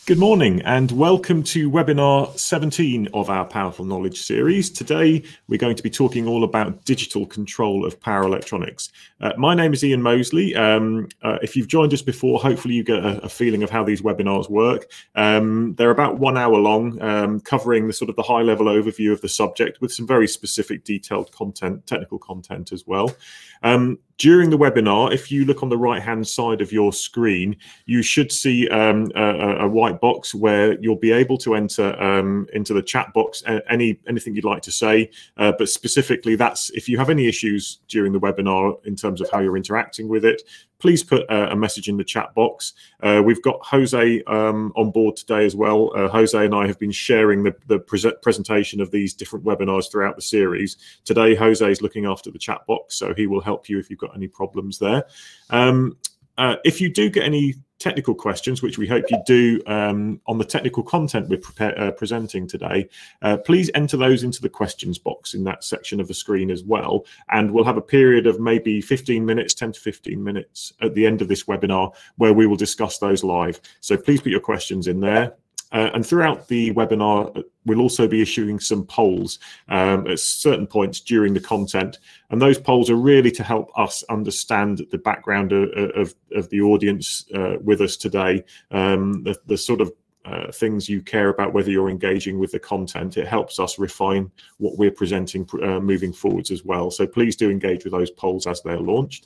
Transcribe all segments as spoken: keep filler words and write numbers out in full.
Good morning and welcome to webinar seventeen of our Powerful Knowledge series. Today we're going to be talking all about digital control of power electronics. Uh, my name is Ian Mosley. Um, uh, if you've joined us before, hopefully you get a, a feeling of how these webinars work. Um, they're about one hour long, um, covering the sort of the high level overview of the subject with some very specific detailed content, technical content as well. Um, During the webinar, if you look on the right-hand side of your screen, you should see um, a, a white box where you'll be able to enter um, into the chat box any anything you'd like to say. Uh, but specifically, that's if you have any issues during the webinar in terms of how you're interacting with it, please put a, a message in the chat box. Uh, we've got Jose um, on board today as well. Uh, Jose and I have been sharing the, the pre presentation of these different webinars throughout the series. Today, Jose is looking after the chat box, so he will help you if you've got any problems there. Um, uh, if you do get any technical questions, which we hope you do um, on the technical content we're prepare, uh, presenting today, uh, please enter those into the questions box in that section of the screen as well. And we'll have a period of maybe fifteen minutes, ten to fifteen minutes at the end of this webinar where we will discuss those live. So please put your questions in there. Uh, and throughout the webinar, we'll also be issuing some polls um, at certain points during the content. And those polls are really to help us understand the background of, of, of the audience uh, with us today, um, the, the sort of uh, things you care about, whether you're engaging with the content. It helps us refine what we're presenting uh, moving forwards as well. So please do engage with those polls as they're launched.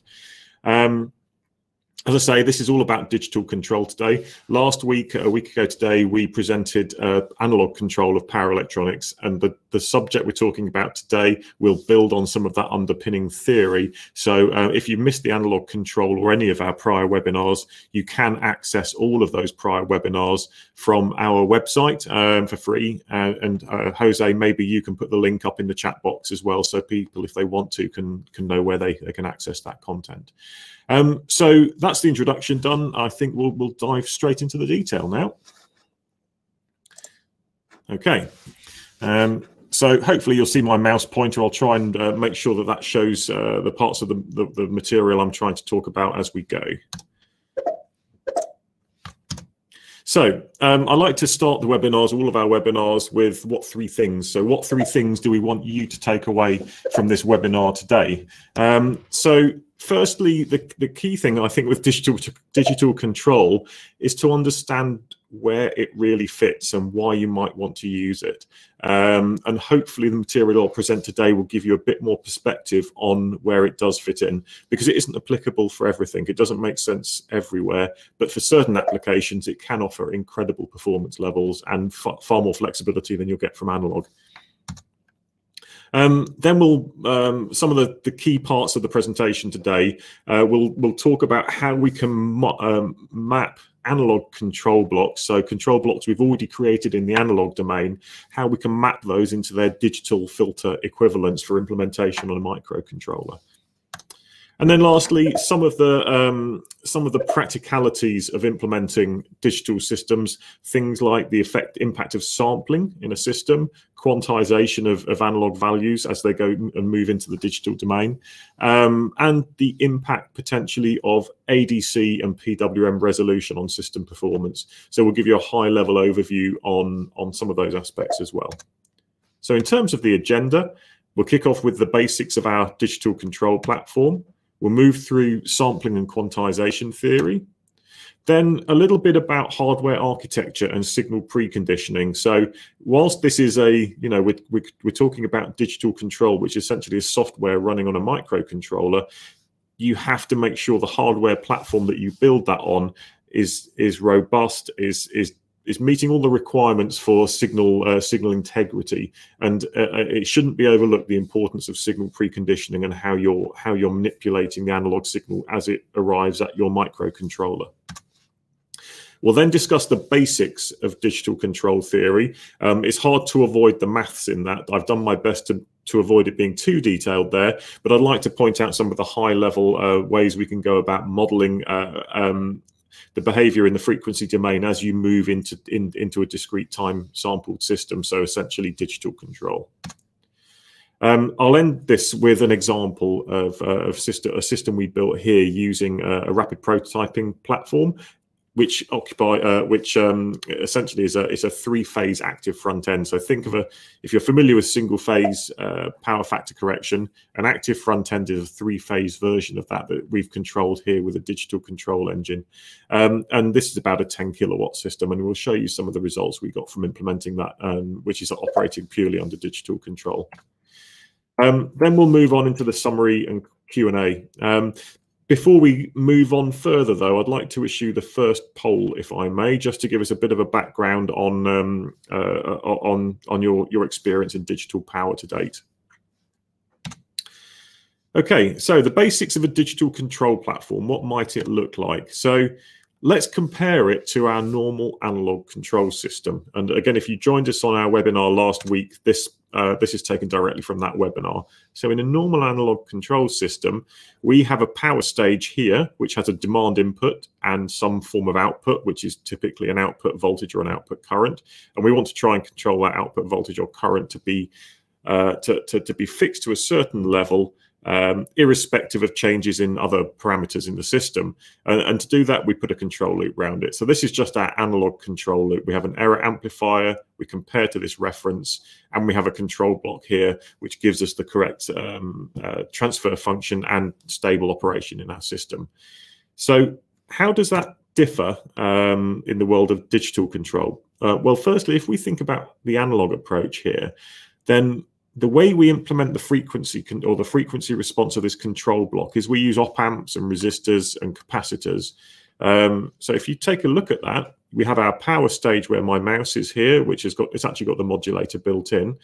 Um, As I say, this is all about digital control today. Last week, a week ago today, we presented uh, analog control of power electronics, and the, the subject we're talking about today will build on some of that underpinning theory. So uh, if you missed the analog control or any of our prior webinars, you can access all of those prior webinars from our website um, for free. Uh, and uh, Jose, maybe you can put the link up in the chat box as well, so people, if they want to, can, can know where they, they can access that content. Um, so that's the introduction done. I think we'll, we'll dive straight into the detail now. Okay. Um, so hopefully you'll see my mouse pointer. I'll try and uh, make sure that that shows uh, the parts of the, the, the material I'm trying to talk about as we go. So um, I like to start the webinars, all of our webinars, with what three things. So what three things do we want you to take away from this webinar today? Um, so firstly, the, the key thing I think with digital, digital control is to understand where it really fits and why you might want to use it. Um, and hopefully the material I'll present today will give you a bit more perspective on where it does fit in, because it isn't applicable for everything. It doesn't make sense everywhere, but for certain applications, it can offer incredible performance levels and far, far more flexibility than you'll get from analog. Um, then we'll um, some of the, the key parts of the presentation today. Uh, we'll we'll talk about how we can um, map analog control blocks, so control blocks we've already created in the analog domain, how we can map those into their digital filter equivalents for implementation on a microcontroller. And then lastly, some of the um, some of the practicalities of implementing digital systems, things like the effect impact of sampling in a system, quantization of, of analog values as they go and move into the digital domain, um, and the impact potentially of A D C and P W M resolution on system performance. So we'll give you a high level overview on, on some of those aspects as well. So in terms of the agenda, we'll kick off with the basics of our digital control platform. We'll move through sampling and quantization theory. Then a little bit about hardware architecture and signal preconditioning. So whilst this is a, you know, we're, we're, we're talking about digital control, which essentially is software running on a microcontroller, you have to make sure the hardware platform that you build that on is, is robust, is, is is meeting all the requirements for signal uh, signal integrity, and uh, it shouldn't be overlooked the importance of signal preconditioning and how you're how you're manipulating the analog signal as it arrives at your microcontroller. We'll then discuss the basics of digital control theory. Um, it's hard to avoid the maths in that. I've done my best to to avoid it being too detailed there, but I'd like to point out some of the high level uh, ways we can go about modeling uh, um, the behavior in the frequency domain as you move into in, into a discrete time sampled system, so essentially digital control. Um, I'll end this with an example of, uh, of system, a system we built here using a, a rapid prototyping platform. which occupy, uh, which um, essentially is a is a three-phase active front end. So think of a, if you're familiar with single-phase uh, power factor correction, an active front end is a three-phase version of that that we've controlled here with a digital control engine. Um, and this is about a ten kilowatt system, and we'll show you some of the results we got from implementing that, um, which is operating purely under digital control. Um, then we'll move on into the summary and Q and A. Um, Before we move on further, though, I'd like to issue the first poll, if I may, just to give us a bit of a background on um, uh, on on your your experience in digital power to date. Okay, so the basics of a digital control platform. What might it look like? So let's compare it to our normal analog control system. And again, if you joined us on our webinar last week, this uh, this is taken directly from that webinar. So in a normal analog control system, we have a power stage here, which has a demand input and some form of output, which is typically an output voltage or an output current. And we want to try and control that output voltage or current to be uh, to, to, to be fixed to a certain level, Um, irrespective of changes in other parameters in the system. And, and to do that, we put a control loop around it. So this is just our analog control loop. We have an error amplifier, we compare to this reference, and we have a control block here, which gives us the correct um, uh, transfer function and stable operation in our system. So how does that differ um, in the world of digital control? Uh, well, firstly, if we think about the analog approach here, then the way we implement the frequency or the frequency response of this control block is we use op amps and resistors and capacitors. Um, so if you take a look at that, we have our power stage where my mouse is here, which has got, it's actually got the modulator built in.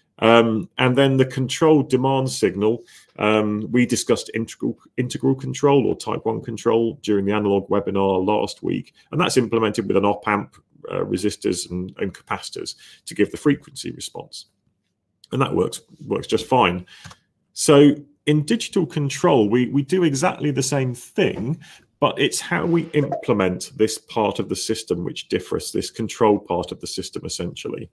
Um, and then the control demand signal, um, we discussed integral, integral control or type one control during the analog webinar last week. And that's implemented with an op amp, uh, resistors and, and capacitors to give the frequency response. And that works works just fine. So in digital control, we, we do exactly the same thing, but it's how we implement this part of the system which differs, this control part of the system, essentially.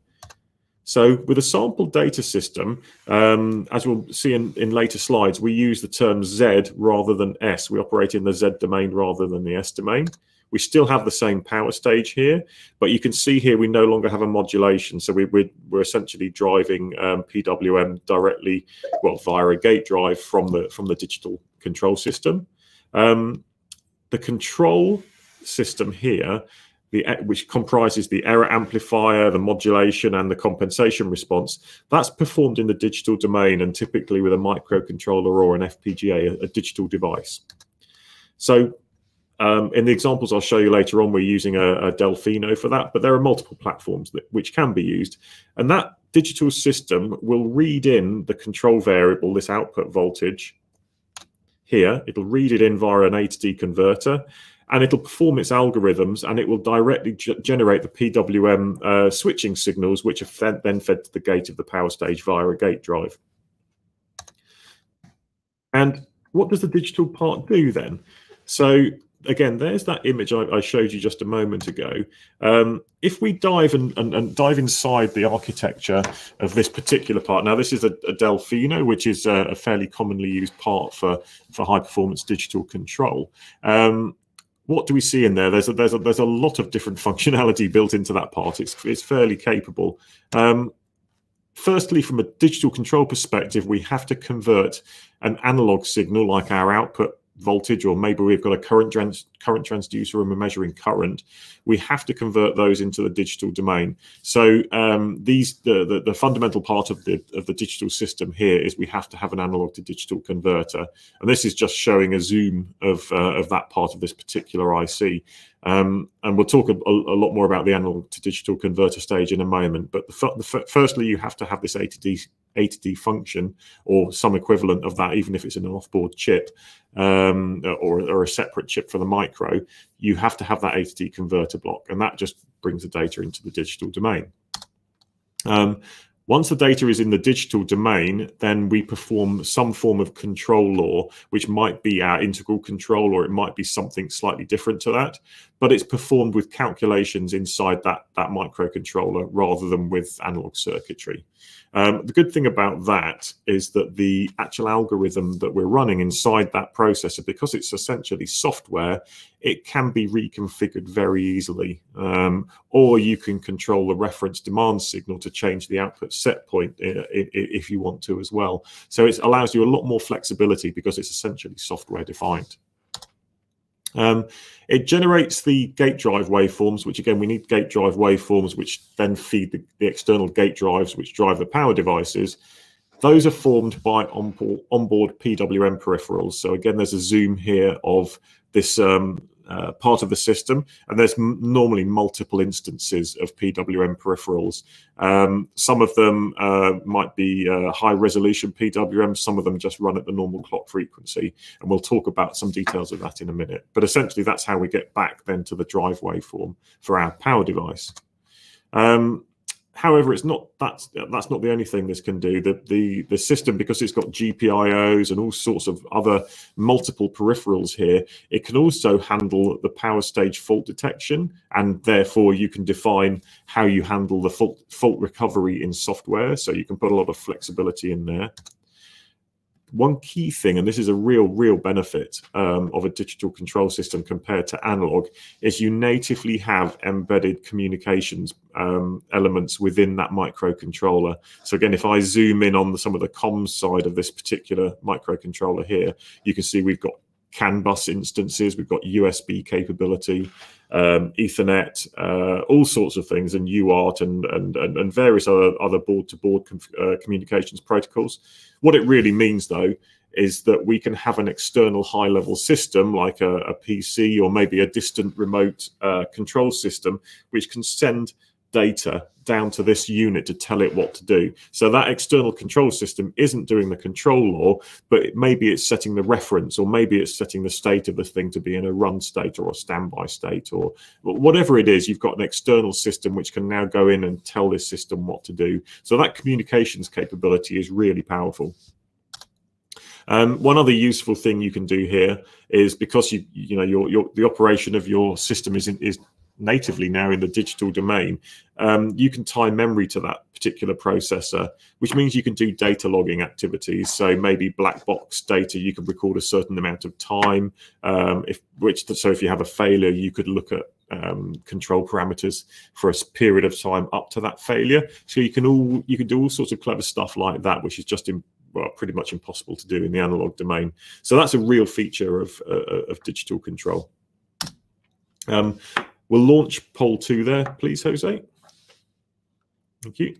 So with a sample data system, um, as we'll see in, in later slides, we use the term Z rather than S. We operate in the Z domain rather than the S domain. We still have the same power stage here, but you can see here we no longer have a modulation. So we, we're, we're essentially driving um, P W M directly, well, via a gate drive from the from the digital control system. Um, the control system here, the, which comprises the error amplifier, the modulation, and the compensation response, that's performed in the digital domain and typically with a microcontroller or an F P G A, a, a digital device. So Um, in the examples I'll show you later on, we're using a, a Delfino for that, but there are multiple platforms that, which can be used. And that digital system will read in the control variable, this output voltage here. It'll read it in via an A to D converter, and it'll perform its algorithms, and it will directly generate the P W M uh, switching signals, which are fed, then fed to the gate of the power stage via a gate drive. And what does the digital part do then? So again, there's that image I, I showed you just a moment ago. Um, if we dive and, and, and dive inside the architecture of this particular part, now this is a, a Delfino, which is a, a fairly commonly used part for, for high performance digital control. Um, what do we see in there? There's a, there's a, there's a lot of different functionality built into that part. It's, it's fairly capable. Um, Firstly, from a digital control perspective, we have to convert an analog signal like our output voltage, or maybe we've got a current trans current transducer and we're measuring current. We have to convert those into the digital domain. So um, these the, the the fundamental part of the of the digital system here is we have to have an analog to digital converter, and this is just showing a zoom of uh, of that part of this particular I C. Um, and we'll talk a, a lot more about the analog to digital converter stage in a moment. But the, the, firstly, you have to have this A to D A to D function, or some equivalent of that, even if it's in an off-board chip um, or, or a separate chip for the micro. You have to have that A to D converter block, and that just brings the data into the digital domain. Um, Once the data is in the digital domain, then we perform some form of control law, which might be our integral control, or it might be something slightly different to that. But it's performed with calculations inside that, that microcontroller rather than with analog circuitry. Um, the good thing about that is that the actual algorithm that we're running inside that processor, because it's essentially software, it can be reconfigured very easily. Um, or you can control the reference demand signal to change the output set point if you want to as well. So it allows you a lot more flexibility because it's essentially software defined. Um, it generates the gate drive waveforms, which again, we need gate drive waveforms, which then feed the, the external gate drives, which drive the power devices. Those are formed by onboard, onboard P W M peripherals. So again, there's a zoom here of this um, uh, part of the system, and there's m normally multiple instances of P W M peripherals. Um, some of them uh, might be uh, high resolution P W M, some of them just run at the normal clock frequency, and we'll talk about some details of that in a minute. But essentially, that's how we get back then to the drive waveform for our power device. Um, However, it's not that's that's not the only thing this can do. The the the system, because it's got G P I Os and all sorts of other multiple peripherals here, it can also handle the power stage fault detection, and therefore you can define how you handle the fault fault recovery in software. So you can put a lot of flexibility in there. One key thing, and this is a real, real benefit um, of a digital control system compared to analog, is you natively have embedded communications um, elements within that microcontroller. So again, if I zoom in on the, some of the comms side of this particular microcontroller here, you can see we've got CAN bus instances, we've got U S B capability, um, Ethernet, uh, all sorts of things, and U A R T and, and, and various other, other board-to-board uh, communications protocols. What it really means, though, is that we can have an external high-level system like a, a P C or maybe a distant remote uh, control system, which can send data down to this unit to tell it what to do. So that external control system isn't doing the control law, but it, maybe it's setting the reference, or maybe it's setting the state of the thing to be in a run state or a standby state, or whatever it is. You've got an external system which can now go in and tell this system what to do. So that communications capability is really powerful. Um, one other useful thing you can do here is, because you you know your your the operation of your system is is natively now in the digital domain, um, you can tie memory to that particular processor, which means you can do data logging activities. So maybe black box data, you can record a certain amount of time. Um, if which so if you have a failure, you could look at um, control parameters for a period of time up to that failure. So you can all you can do all sorts of clever stuff like that, which is just in, well, pretty much impossible to do in the analog domain. So that's a real feature of uh, of digital control. Um, We'll launch poll two there, please, Jose. Thank you.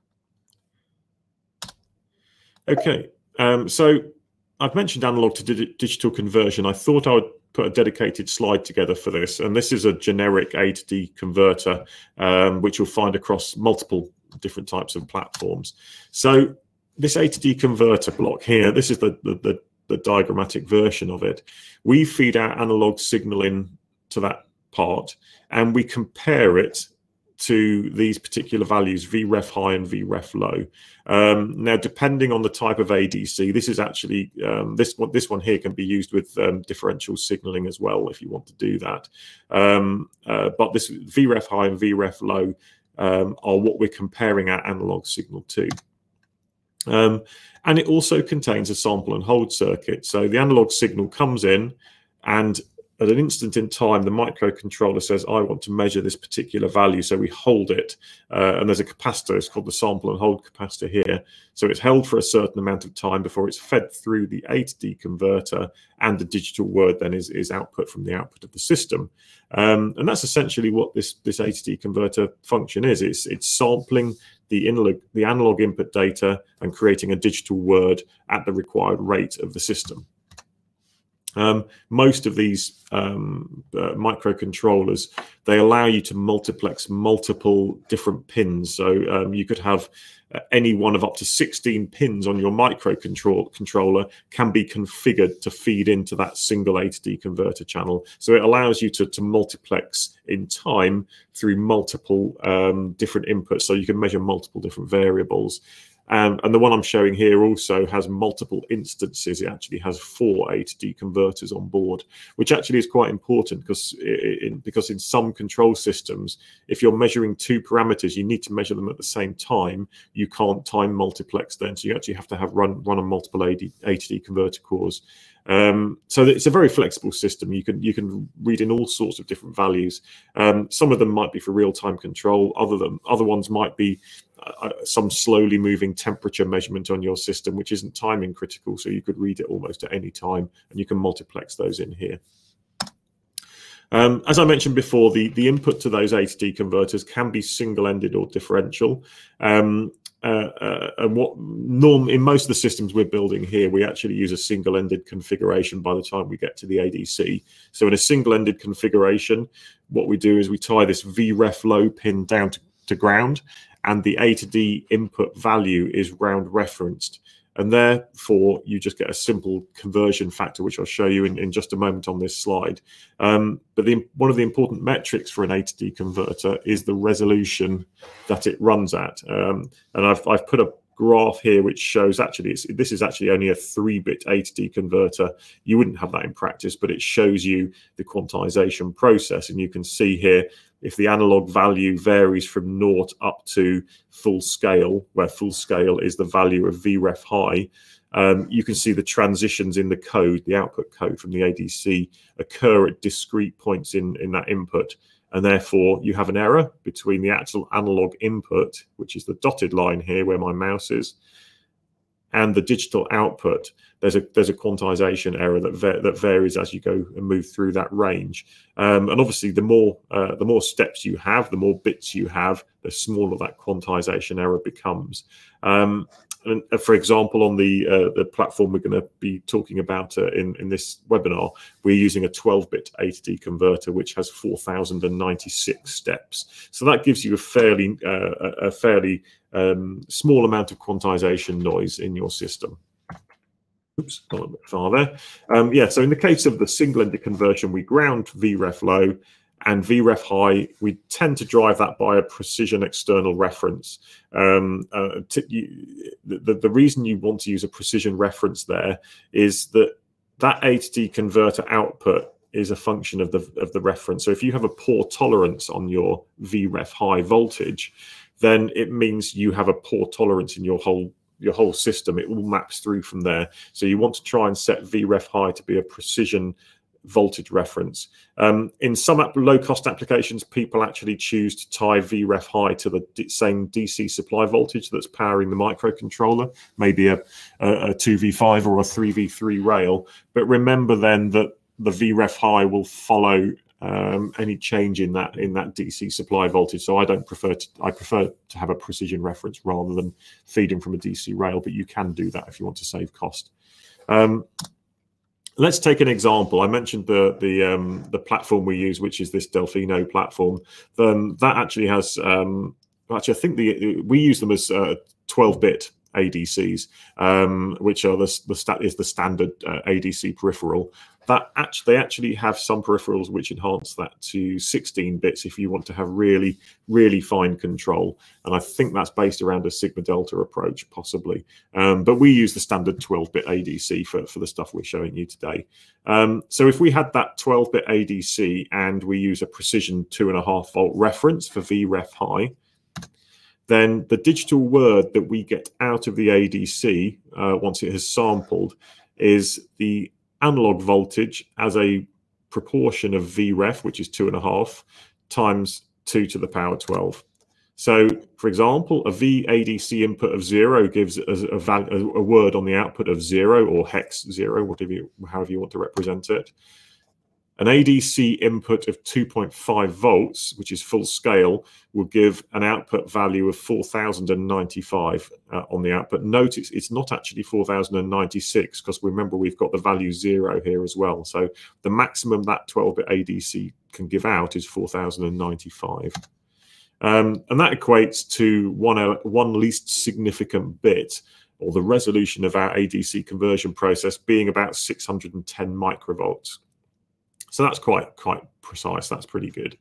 Okay, um, so I've mentioned analog to di digital conversion. I thought I would put a dedicated slide together for this, and this is a generic A to D converter, um, which you'll find across multiple different types of platforms. So this A to D converter block here, this is the, the, the, the diagrammatic version of it. We feed our analog signal in to that part, and we compare it to these particular values, V ref high and V ref low. Um, now, depending on the type of A D C, this is actually um, this one. This one here can be used with um, differential signaling as well, if you want to do that. Um, uh, but this V ref high and V ref low um, are what we're comparing our analog signal to. Um, and it also contains a sample and hold circuit. So the analog signal comes in, and at an instant in time, the microcontroller says, I want to measure this particular value. So we hold it, uh, and there's a capacitor. It's called the sample and hold capacitor here. So it's held for a certain amount of time before it's fed through the A to D converter, and the digital word then is, is output from the output of the system. Um, and that's essentially what this, this A to D converter function is. It's, it's sampling the analog, the analog input data and creating a digital word at the required rate of the system. Um, most of these um, uh, microcontrollers, they allow you to multiplex multiple different pins. So um, you could have uh, any one of up to sixteen pins on your microcontroller can be configured to feed into that single A to D converter channel. So it allows you to, to multiplex in time through multiple um, different inputs. So you can measure multiple different variables. Um, and the one I'm showing here also has multiple instances. It actually has four A to D converters on board, which actually is quite important because in, because in some control systems, if you're measuring two parameters, you need to measure them at the same time. You can't time multiplex then, so you actually have to have run run on multiple A to D converter cores. Um, so it's a very flexible system. You can you can read in all sorts of different values. Um, some of them might be for real-time control. Other than other ones might be uh, some slowly moving temperature measurement on your system, which isn't timing critical. So you could read it almost at any time, and you can multiplex those in here. Um, as I mentioned before, the the input to those A to D converters can be single-ended or differential. Um, Uh, uh, and what norm in most of the systems we're building here, we actually use a single-ended configuration by the time we get to the A D C. So in a single-ended configuration, what we do is we tie this V ref low pin down to, to ground, and the A to D input value is round referenced. And therefore, you just get a simple conversion factor, which I'll show you in, in just a moment on this slide. Um, but the, one of the important metrics for an A to D converter is the resolution that it runs at. Um, and I've, I've put a graph here which shows actually it's, this is actually only a three bit A to D converter. You wouldn't have that in practice, but it shows you the quantization process. And you can see here, if the analog value varies from naught up to full scale, where full scale is the value of V ref high, um, you can see the transitions in the code, the output code from the A D C, occur at discrete points in, in that input. And therefore, you have an error between the actual analog input, which is the dotted line here where my mouse is, and the digital output. There's a there's a quantization error that va that varies as you go and move through that range. Um, and obviously, the more uh, the more steps you have, the more bits you have, the smaller that quantization error becomes. Um, and for example, on the uh, the platform we're going to be talking about uh, in in this webinar, we're using a twelve bit A to D converter, which has four thousand ninety-six steps. So that gives you a fairly uh, a fairly um, small amount of quantization noise in your system. Oops, gone a bit far there. Um, yeah, so in the case of the single-ended conversion, we ground V ref low and V ref high. We tend to drive that by a precision external reference. Um, uh, you, the, the reason you want to use a precision reference there is that that A to D converter output is a function of the, of the reference. So if you have a poor tolerance on your V ref high voltage, then it means you have a poor tolerance in your whole your whole system. It all maps through from there. So you want to try and set V ref high to be a precision voltage reference. Um, in some low-cost applications, people actually choose to tie V ref high to the d same D C supply voltage that's powering the microcontroller, maybe a, a, a two V five or a three V three rail. But remember then that the V ref high will follow um, any change in that in that D C supply voltage. So I don't prefer to, I prefer to have a precision reference rather than feeding from a D C rail, but you can do that if you want to save cost. Um, let's take an example. I mentioned the the um, the platform we use, which is this Delfino platform. Um, that actually has um, actually I think the we use them as twelve bit A D Cs, um, which are the, the stat is the standard uh, A D C peripheral. That actually they actually have some peripherals which enhance that to sixteen bits if you want to have really really fine control, and I think that's based around a sigma delta approach possibly. Um, but we use the standard twelve bit A D C for for the stuff we're showing you today. Um, so if we had that twelve bit A D C and we use a precision two and a half volt reference for V ref high, then the digital word that we get out of the A D C uh, once it has sampled is the analog voltage as a proportion of V ref, which is two and a half, times two to the power twelve. So, for example, a V A D C input of zero gives a, a, a, a word on the output of zero, or hex zero, whatever you, however you want to represent it. An A D C input of two point five volts, which is full scale, will give an output value of four thousand ninety-five uh, on the output. Note it's, it's not actually four thousand ninety-six, because remember we've got the value zero here as well. So the maximum that twelve bit A D C can give out is four thousand ninety-five. Um, and that equates to one, one least significant bit, or the resolution of our A D C conversion process being about six hundred ten microvolts. So that's quite, quite precise. That's pretty good.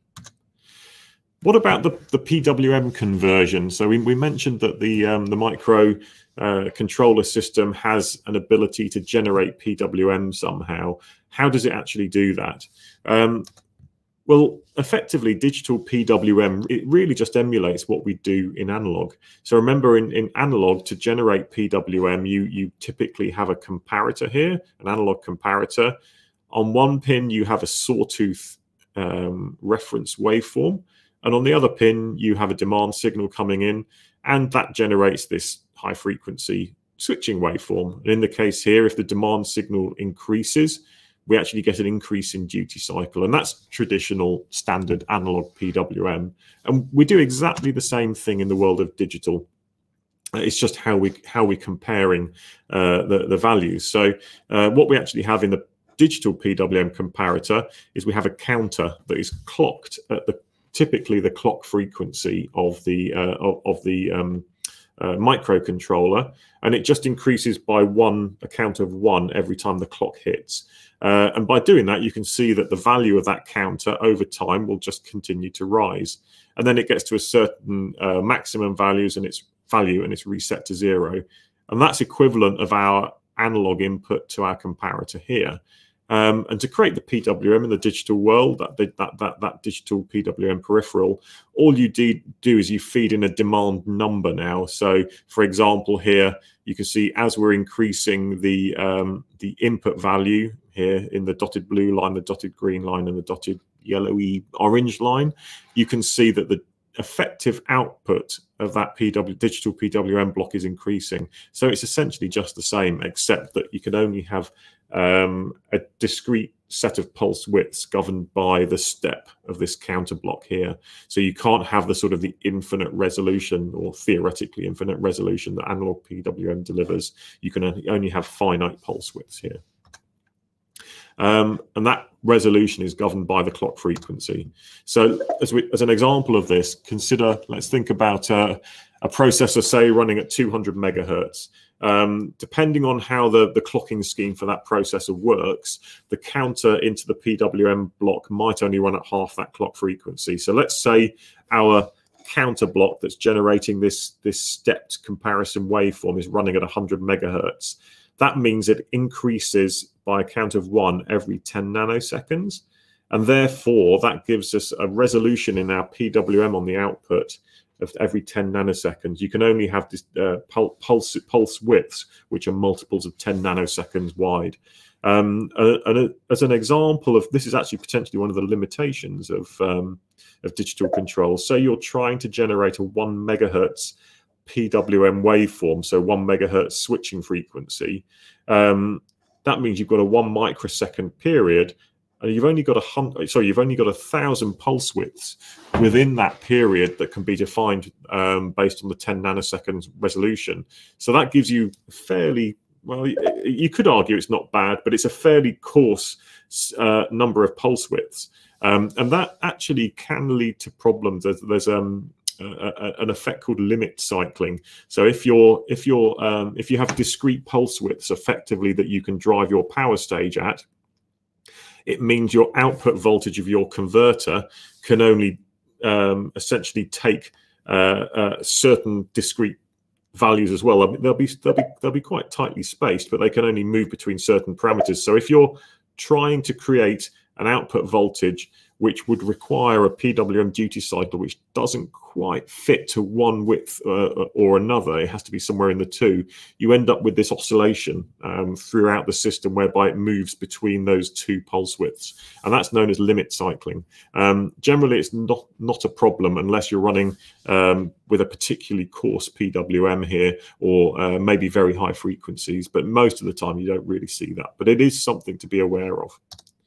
What about the, the P W M conversion? So we, we mentioned that the, um, the micro uh, controller system has an ability to generate P W M somehow. How does it actually do that? Um, well, effectively, digital P W M, it really just emulates what we do in analog. So remember, in, in analog, to generate P W M, you, you typically have a comparator here, an analog comparator. On one pin, you have a sawtooth um, reference waveform. And on the other pin, you have a demand signal coming in, and that generates this high frequency switching waveform. And in the case here, if the demand signal increases, we actually get an increase in duty cycle. And that's traditional standard analog P W M. And we do exactly the same thing in the world of digital. It's just how we how we're comparing uh, the, the values. So uh, what we actually have in the digital P W M comparator is we have a counter that is clocked at the typically the clock frequency of the uh, of, of the um, uh, microcontroller, and it just increases by one a count of one every time the clock hits. Uh, and by doing that, you can see that the value of that counter over time will just continue to rise, and then it gets to a certain uh, maximum values and its value, and it's reset to zero, and that's equivalent of our analog input to our comparator here. Um, and to create the P W M in the digital world, that, that, that, that digital P W M peripheral, all you do, do is you feed in a demand number now. So, for example, here, you can see as we're increasing the, um, the input value here in the dotted blue line, the dotted green line, and the dotted yellowy orange line, you can see that the effective output of that P W digital P W M block is increasing. So it's essentially just the same, except that you can only have um, a discrete set of pulse widths governed by the step of this counter block here. So you can't have the sort of the infinite resolution, or theoretically infinite resolution, that analog P W M delivers. You can only have finite pulse widths here. Um, and that resolution is governed by the clock frequency. So as, we, as an example of this, consider, let's think about uh, a processor, say, running at two hundred megahertz. Um, depending on how the, the clocking scheme for that processor works, the counter into the P W M block might only run at half that clock frequency. So let's say our counter block that's generating this, this stepped comparison waveform is running at one hundred megahertz. That means it increases by a count of one every ten nanoseconds. And therefore, that gives us a resolution in our P W M on the output of every ten nanoseconds. You can only have this, uh, pulse, pulse widths, which are multiples of ten nanoseconds wide. Um, and, and as an example of this, is actually potentially one of the limitations of, um, of digital control. So you're trying to generate a one megahertz P W M waveform, so one megahertz switching frequency. Um, that means you've got a one microsecond period, and you've only got a hundred. Sorry, you've only got a thousand pulse widths within that period that can be defined um, based on the ten nanoseconds resolution. So that gives you fairly well. You could argue it's not bad, but it's a fairly coarse uh, number of pulse widths, um, and that actually can lead to problems. There's, there's um. A, a, an effect called limit cycling. So if you're if you're um, if you have discrete pulse widths effectively that you can drive your power stage at, it means your output voltage of your converter can only um, essentially take uh, uh, certain discrete values as well. I mean, they'll be they'll be they'll be quite tightly spaced, but they can only move between certain parameters. So if you're trying to create an output voltage which would require a P W M duty cycle which doesn't quite fit to one width uh, or another, it has to be somewhere in the two, you end up with this oscillation um, throughout the system whereby it moves between those two pulse widths, and that's known as limit cycling. Um, generally, it's not, not a problem unless you're running um, with a particularly coarse P W M here, or uh, maybe very high frequencies, but most of the time you don't really see that. But it is something to be aware of.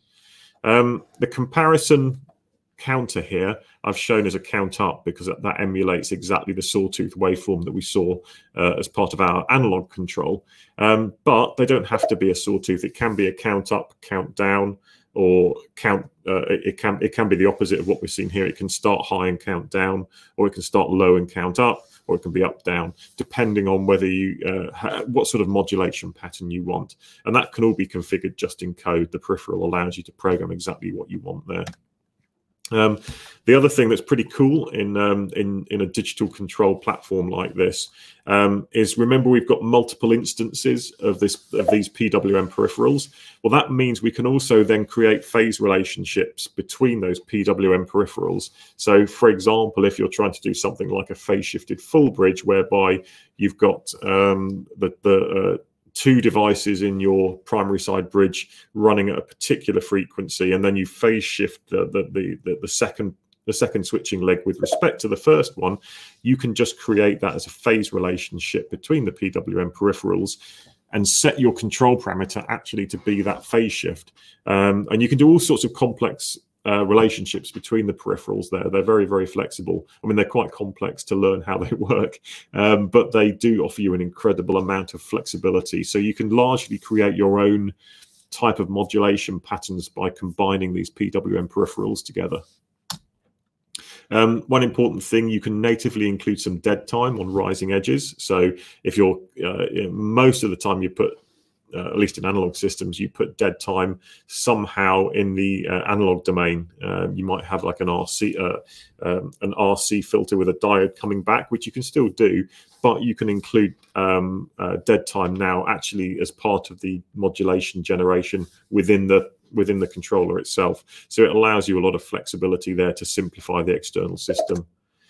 Um, the comparison counter here I've shown as a count up because that, that emulates exactly the sawtooth waveform that we saw uh, as part of our analog control. Um, but they don't have to be a sawtooth. It can be a count up, count down, or count. Uh, it, it can it can be the opposite of what we're seeing here. It can start high and count down, or it can start low and count up, or it can be up down, depending on whether you uh, what sort of modulation pattern you want. And that can all be configured just in code. The peripheral allows you to program exactly what you want there. Um, the other thing that's pretty cool in um, in in a digital control platform like this um, is, remember, we've got multiple instances of this of these P W M peripherals. Well, that means we can also then create phase relationships between those P W M peripherals. So, for example, if you're trying to do something like a phase shifted full bridge, whereby you've got um, the the uh, two devices in your primary side bridge running at a particular frequency, and then you phase shift the the the, the, the second the second switching leg with respect to the first one, you can just create that as a phase relationship between the P W M peripherals and set your control parameter actually to be that phase shift. Um, and you can do all sorts of complex Uh, relationships between the peripherals there. They're very, very flexible. I mean, they're quite complex to learn how they work, um, but they do offer you an incredible amount of flexibility. So you can largely create your own type of modulation patterns by combining these P W M peripherals together. Um, one important thing, you can natively include some dead time on rising edges. So if you're, uh, you know, most of the time you put Uh, at least in analog systems, you put dead time somehow in the uh, analog domain. Uh, you might have like an R C, uh, um, an R C filter with a diode coming back, which you can still do, but you can include um, uh, dead time now actually as part of the modulation generation within the within the controller itself. So it allows you a lot of flexibility there to simplify the external system.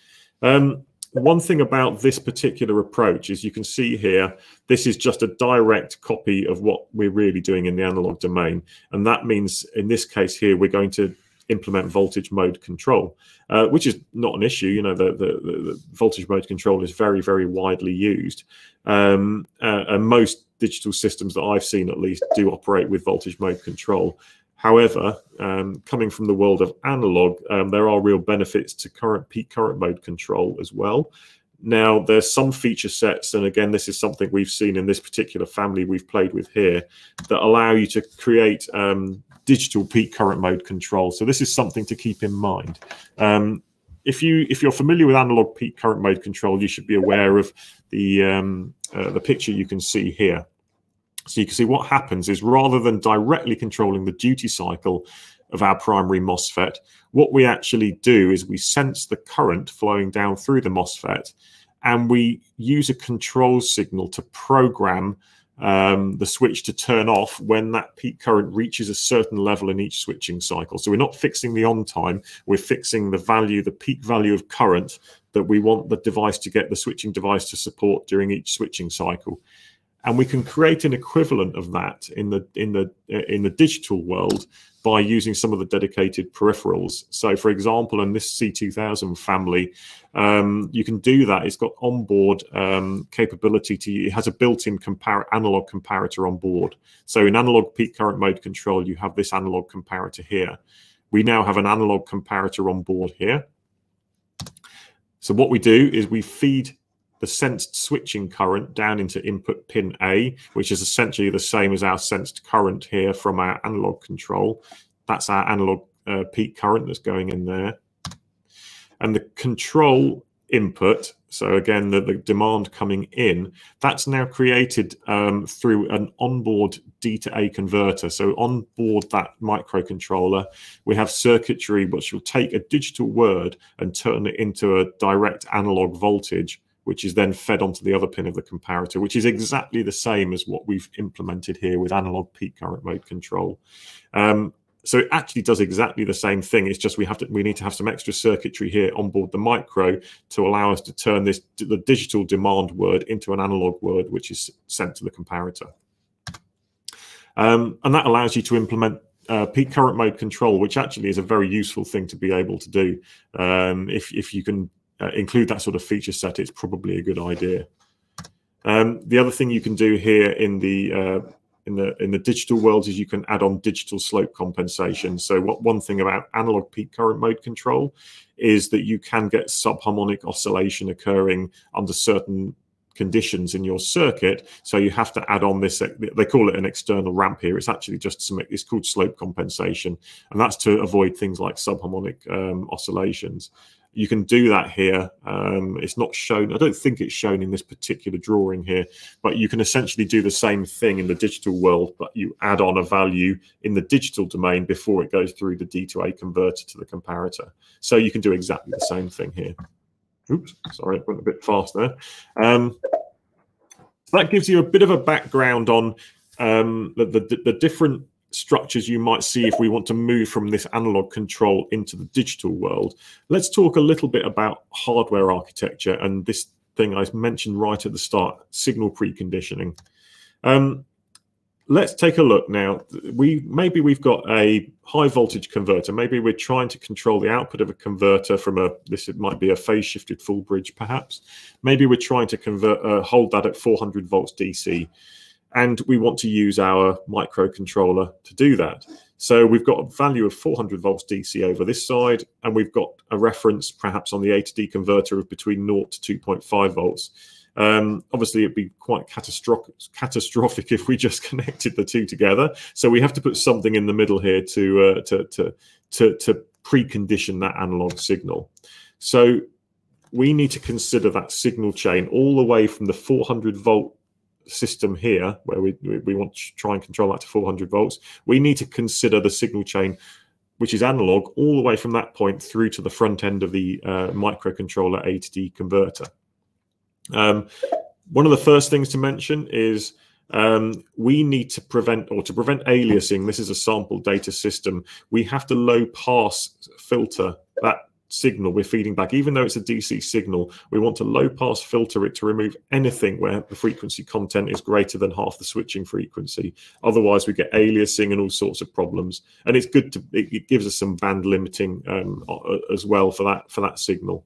Um, One thing about this particular approach is, you can see here, this is just a direct copy of what we're really doing in the analog domain. And that means in this case here, we're going to implement voltage mode control, uh, which is not an issue. You know, the, the, the voltage mode control is very, very widely used. Um, uh, and most digital systems that I've seen, at least, do operate with voltage mode control. However, um, coming from the world of analog, um, there are real benefits to current peak current mode control as well. Now, there's some feature sets, and again, this is something we've seen in this particular family we've played with here, that allow you to create um, digital peak current mode control. So this is something to keep in mind. Um, if you if you're familiar with analog peak current mode control, you should be aware of the um, uh, the picture you can see here. So you can see what happens is, rather than directly controlling the duty cycle of our primary MOSFET, what we actually do is we sense the current flowing down through the MOSFET, and we use a control signal to program um, the switch to turn off when that peak current reaches a certain level in each switching cycle. So we're not fixing the on time, we're fixing the value, the peak value of current that we want the device to get the switching device to support during each switching cycle. And we can create an equivalent of that in the in the in the digital world by using some of the dedicated peripherals. So, for example, in this C two thousand family, um, you can do that. It's got onboard um, capability to. It has a built-in compar analog comparator on board. So, in analog peak current mode control, you have this analog comparator here. We now have an analog comparator on board here. So, what we do is we feed the sensed switching current down into input pin A, which is essentially the same as our sensed current here from our analog control. That's our analog uh, peak current that's going in there. And the control input, so again, the, the demand coming in, that's now created um, through an onboard D to A converter. So on board that microcontroller, we have circuitry which will take a digital word and turn it into a direct analog voltage, which is then fed onto the other pin of the comparator, which is exactly the same as what we've implemented here with analog peak current mode control. Um, so it actually does exactly the same thing. It's just we have to we need to have some extra circuitry here on board the micro to allow us to turn this the digital demand word into an analog word, which is sent to the comparator. Um, and that allows you to implement Uh, peak current mode control, which actually is a very useful thing to be able to do. Um, if, if you can uh, include that sort of feature set, it's probably a good idea. Um, the other thing you can do here in the uh, in the in the digital world is you can add on digital slope compensation. So what one thing about analog peak current mode control is that you can get subharmonic oscillation occurring under certain conditions in your circuit, so you have to add on this, they call it an external ramp here. It's actually just some, it's called slope compensation, and that's to avoid things like subharmonic um, oscillations. You can do that here. Um, it's not shown, I don't think it's shown in this particular drawing here, but you can essentially do the same thing in the digital world, but you add on a value in the digital domain before it goes through the D to A converter to the comparator. So you can do exactly the same thing here. Oops, sorry, I went a bit fast there. Um, that gives you a bit of a background on um, the, the, the different structures you might see if we want to move from this analog control into the digital world. Let's talk a little bit about hardware architecture and this thing I mentioned right at the start, signal preconditioning. Um, let's take a look now. We maybe we've got a high voltage converter. Maybe we're trying to control the output of a converter from a, this it might be a phase shifted full bridge perhaps. Maybe we're trying to convert, uh, hold that at four hundred volts D C. And we want to use our microcontroller to do that. So we've got a value of four hundred volts D C over this side, and we've got a reference perhaps on the A to D converter of between zero to two point five volts. Um, obviously, it'd be quite catastrophic, catastrophic if we just connected the two together. So we have to put something in the middle here to uh, to, to to to precondition that analog signal. So we need to consider that signal chain all the way from the four hundred volt system here, where we, we want to try and control that to four hundred volts. We need to consider the signal chain, which is analog, all the way from that point through to the front end of the uh, microcontroller A to D converter. Um, one of the first things to mention is um, we need to prevent, or to prevent aliasing, this is a sample data system, we have to low pass filter that signal we're feeding back. Even though it's a D C signal, we want to low pass filter it to remove anything where the frequency content is greater than half the switching frequency. Otherwise we get aliasing and all sorts of problems, and it's good to, it, it gives us some band limiting um, as well for that for that signal.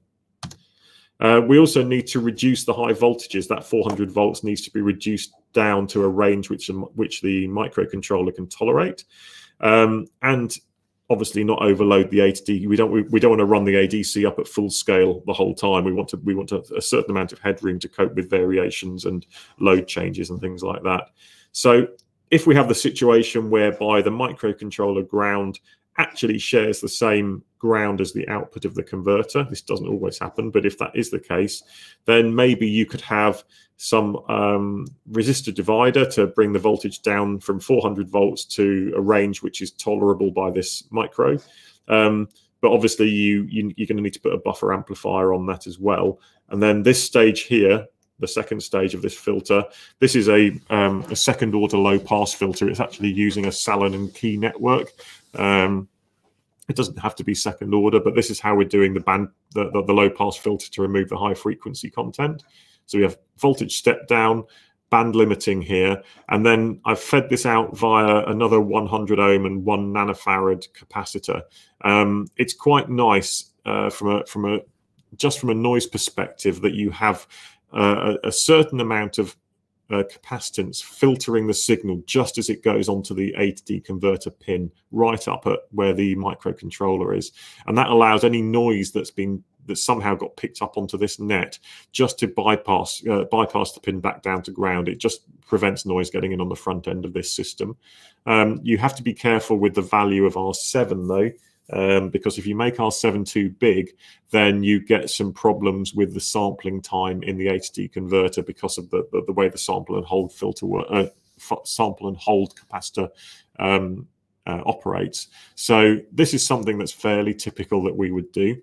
Uh, we also need to reduce the high voltages. That four hundred volts needs to be reduced down to a range which which the microcontroller can tolerate, um, and obviously not overload the A to D. We don't we, we don't want to run the A D C up at full scale the whole time. We want to we want to, a certain amount of headroom to cope with variations and load changes and things like that. So if we have the situation whereby the microcontroller ground actually shares the same ground as the output of the converter, this doesn't always happen, but if that is the case, then maybe you could have some um, resistor divider to bring the voltage down from four hundred volts to a range which is tolerable by this micro. Um, but obviously you, you, you're going to need to put a buffer amplifier on that as well. And then this stage here, the second stage of this filter, this is a, um, a second order low pass filter. It's actually using a Salon and Key network. Um, it doesn't have to be second order, but this is how we're doing the band, the, the, the low pass filter to remove the high frequency content. So we have voltage step down, band limiting here, and then I've fed this out via another one hundred ohm and one nanofarad capacitor. Um, it's quite nice uh, from a from a just from a noise perspective that you have uh, a, a certain amount of Uh, capacitance filtering the signal just as it goes onto the A to D converter pin right up at where the microcontroller is, and that allows any noise that's been that somehow got picked up onto this net just to bypass uh, bypass the pin back down to ground. It just prevents noise getting in on the front end of this system. Um, you have to be careful with the value of R seven though, Um, because if you make R seven too big, then you get some problems with the sampling time in the A to D converter because of the, the, the way the sample and hold filter work, uh, sample and hold capacitor um, uh, operates. So this is something that's fairly typical that we would do.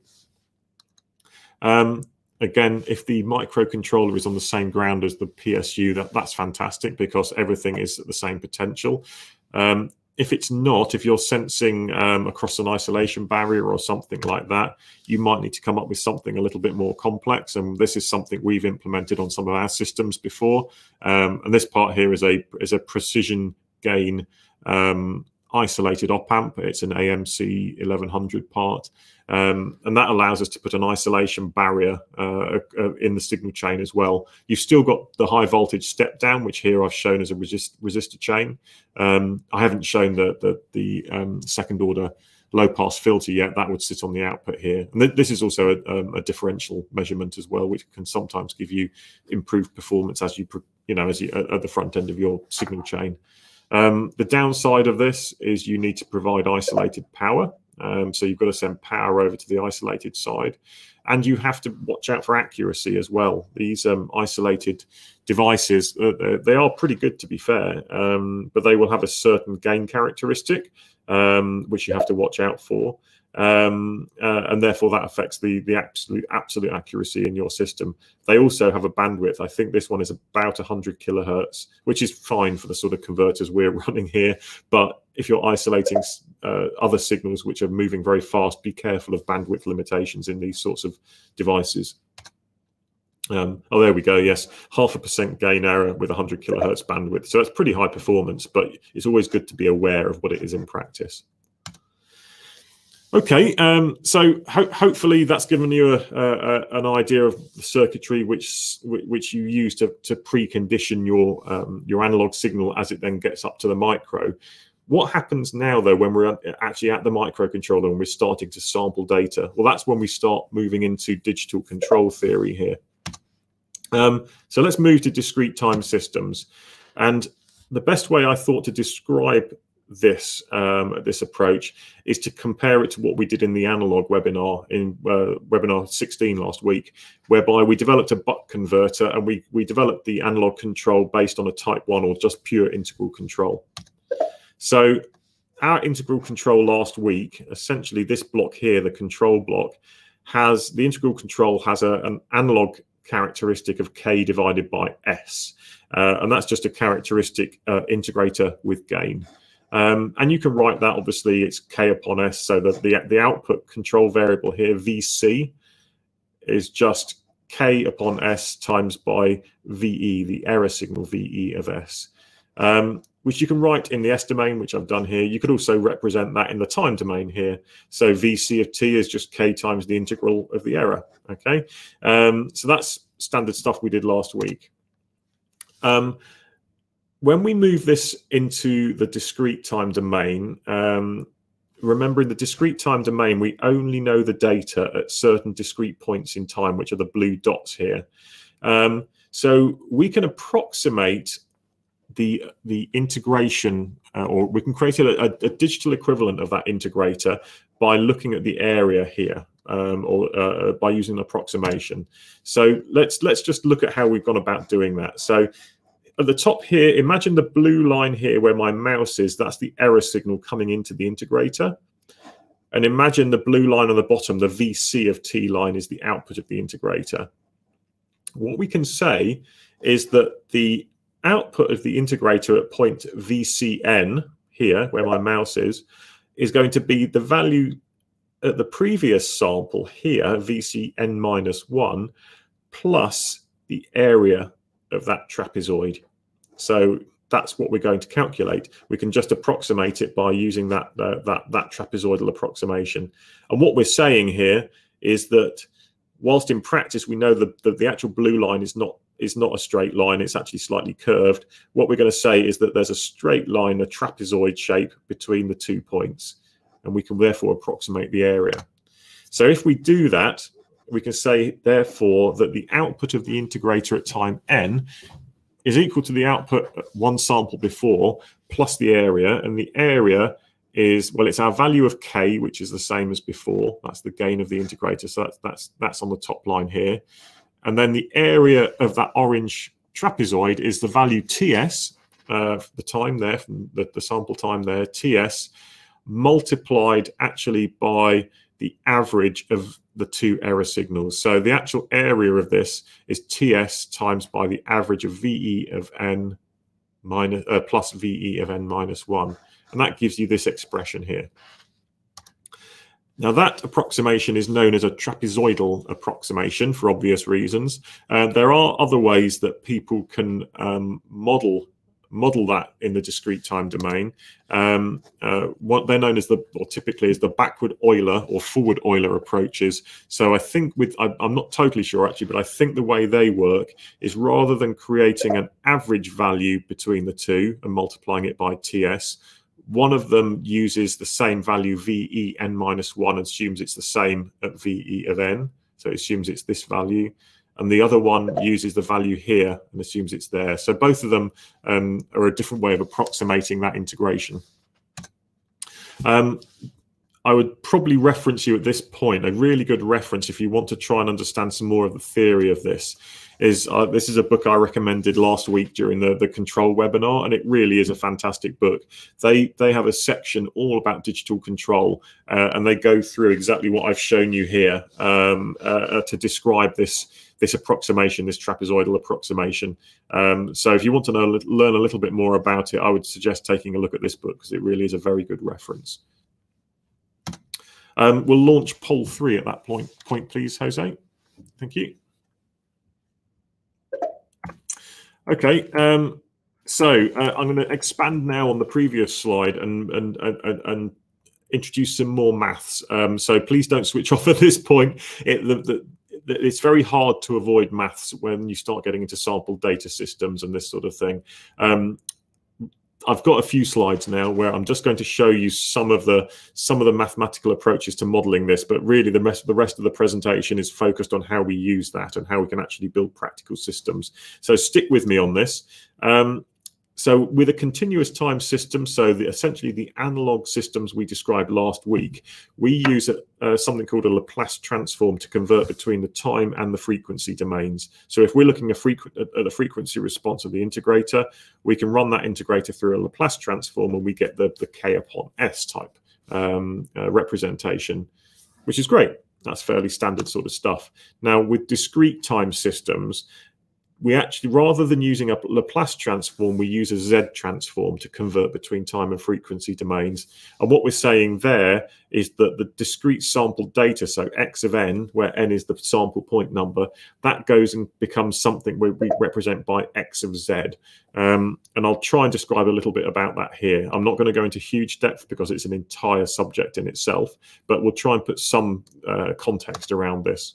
Um, again, if the microcontroller is on the same ground as the P S U, that, that's fantastic because everything is at the same potential. Um, If it's not, if you're sensing um, across an isolation barrier or something like that, you might need to come up with something a little bit more complex. And this is something we've implemented on some of our systems before. Um, and this part here is a is a precision gain um, isolated op amp. It's an A M C eleven hundred part. Um, and that allows us to put an isolation barrier uh, uh, in the signal chain as well. You've still got the high voltage step down, which here I've shown as a resist resistor chain. Um, I haven't shown the the, the um, second order low-pass filter yet, that would sit on the output here. And th this is also a, um, a differential measurement as well, which can sometimes give you improved performance as you, you know, as you at the front end of your signal chain. Um, the downside of this is you need to provide isolated power. Um, so you've got to send power over to the isolated side, and you have to watch out for accuracy as well. These um, isolated devices, uh, they are pretty good, to be fair, um, but they will have a certain gain characteristic, um, which you have to watch out for. Um, uh, and therefore that affects the the absolute absolute accuracy in your system. They also have a bandwidth. I think this one is about one hundred kilohertz, which is fine for the sort of converters we're running here. But if you're isolating uh, other signals which are moving very fast, be careful of bandwidth limitations in these sorts of devices. Um, oh, there we go. Yes, half a percent gain error with one hundred kilohertz bandwidth. So that's pretty high performance, but it's always good to be aware of what it is in practice. Okay, um, so ho hopefully that's given you a, a, an idea of the circuitry which which you use to, to precondition your um, your analog signal as it then gets up to the micro. What happens now, though, when we're actually at the microcontroller and we're starting to sample data? Well, that's when we start moving into digital control theory here. Um, so let's move to discrete time systems. And the best way I thought to describe this um, this approach is to compare it to what we did in the analog webinar in uh, webinar sixteen last week, whereby we developed a buck converter and we we developed the analog control based on a type one or just pure integral control. So our integral control last week, essentially this block here, the control block, has the integral control has a, an analog characteristic of K divided by S, uh, and that's just a characteristic uh, integrator with gain. Um, and you can write that, obviously, it's K upon S, so that the, the output control variable here, V C, is just K upon S times by V E, the error signal V E of S, um, which you can write in the S domain, which I've done here. You could also represent that in the time domain here. So V C of T is just K times the integral of the error, okay? Um, so that's standard stuff we did last week. Um, When we move this into the discrete time domain, um, remember in the discrete time domain, we only know the data at certain discrete points in time, which are the blue dots here. Um, so we can approximate the, the integration, uh, or we can create a, a, a digital equivalent of that integrator by looking at the area here, um, or uh, by using an approximation. So let's, let's just look at how we've gone about doing that. So at the top here, imagine the blue line here where my mouse is, that's the error signal coming into the integrator. And imagine the blue line on the bottom, the V C of T line, is the output of the integrator. What we can say is that the output of the integrator at point V C N, here, where my mouse is, is going to be the value at the previous sample here, V C N minus one, plus the area of that trapezoid. So that's what we're going to calculate. We can just approximate it by using that uh, that that trapezoidal approximation. And what we're saying here is that whilst in practice we know that the, the actual blue line is not is not a straight line, it's actually slightly curved. What we're going to say is that there's a straight line, a trapezoid shape between the two points, and we can therefore approximate the area. So if we do that, we can say, therefore, that the output of the integrator at time n is equal to the output at one sample before plus the area. And the area is, well, it's our value of K, which is the same as before. That's the gain of the integrator. So that's, that's, that's on the top line here. And then the area of that orange trapezoid is the value T S, uh, the time there, from the, the sample time there, T S, multiplied actually by the average of the two error signals. So the actual area of this is T S times by the average of V E of n minus uh, plus V E of n minus one, and that gives you this expression here. Now that approximation is known as a trapezoidal approximation for obvious reasons. Uh, there are other ways that people can um, model model that in the discrete time domain. Um, uh, what they're known as the, or typically is the backward Euler or forward Euler approaches. So I think with, I, I'm not totally sure actually, but I think the way they work is rather than creating an average value between the two and multiplying it by T S, One of them uses the same value V E n minus one and assumes it's the same at V E of n. So it assumes it's this value. And the other one uses the value here and assumes it's there. So both of them um, are a different way of approximating that integration. Um, I would probably reference you at this point. A really good reference if you want to try and understand some more of the theory of this is uh, this is a book I recommended last week during the, the control webinar, and it really is a fantastic book. They they have a section all about digital control, uh, and they go through exactly what I've shown you here um, uh, to describe this this approximation, this trapezoidal approximation. Um, so if you want to know, learn a little bit more about it, I would suggest taking a look at this book because it really is a very good reference. Um, we'll launch poll three at that point, point, please, Jose. Thank you. Okay, um, so uh, I'm going to expand now on the previous slide and and and, and introduce some more maths. Um, so please don't switch off at this point. It, the, the, it's very hard to avoid maths when you start getting into sample data systems and this sort of thing. Um, I've got a few slides now where I'm just going to show you some of the some of the mathematical approaches to modeling this, but really the rest, the rest of the presentation is focused on how we use that and how we can actually build practical systems. So stick with me on this. Um, so with a continuous time system, so the, essentially the analog systems we described last week, we use a, uh, something called a Laplace transform to convert between the time and the frequency domains. So if we're looking at, frequ at the frequency response of the integrator, we can run that integrator through a Laplace transform and we get the, the k upon s type um, uh, representation, which is great. That's fairly standard sort of stuff. Now with discrete time systems, we actually, rather than using a Laplace transform, we use a Z transform to convert between time and frequency domains. And what we're saying there is that the discrete sample data, so x of n, where n is the sample point number, that goes and becomes something where we represent by x of z. Um, and I'll try and describe a little bit about that here. I'm not going to go into huge depth because it's an entire subject in itself, but we'll try and put some uh, context around this.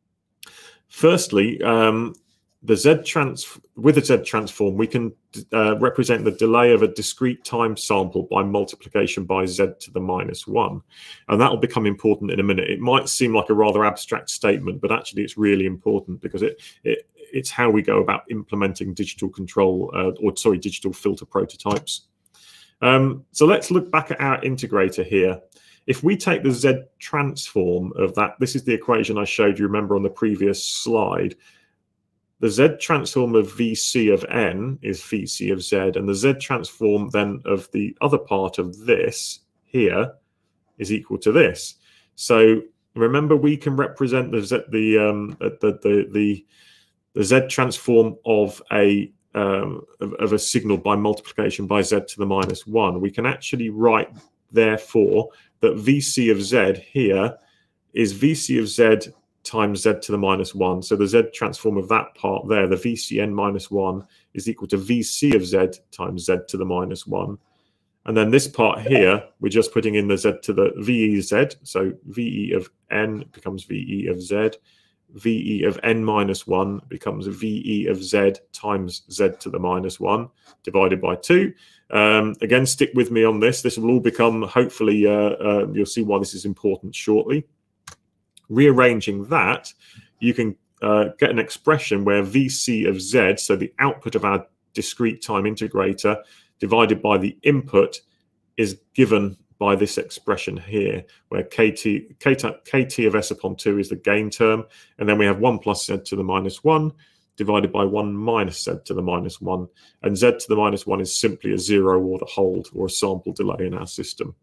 Firstly, um, The Z trans with a Z transform, we can uh, represent the delay of a discrete time sample by multiplication by Z to the minus one. And that will become important in a minute. It might seem like a rather abstract statement, but actually it's really important because it, it it's how we go about implementing digital control uh, or sorry, digital filter prototypes. Um, so let's look back at our integrator here. If we take the Z transform of that, this is the equation I showed you, remember, on the previous slide. The Z transform of V C of n is V C of Z, and the Z transform then of the other part of this here is equal to this. So remember, we can represent the Z, the um, the, the the the Z transform of a um, of, of a signal by multiplication by Z to the minus one. We can actually write therefore that V C of Z here is V C of Z times Z to the minus one. So the Z transform of that part there, the V C n minus one, is equal to V C of Z times Z to the minus one. And then this part here, we're just putting in the Z to the V E Z. So V E of n becomes V E of Z. V E of n minus one becomes V E of Z times Z to the minus one divided by two. Um, again, stick with me on this. This will all become, hopefully, uh, uh, you'll see why this is important shortly. Rearranging that, you can uh, get an expression where V C of Z, so the output of our discrete time integrator, divided by the input, is given by this expression here, where kt, kt, kt of s upon two is the gain term, and then we have one plus Z to the minus one, divided by one minus Z to the minus one, and Z to the minus one is simply a zero order hold or a sample delay in our system.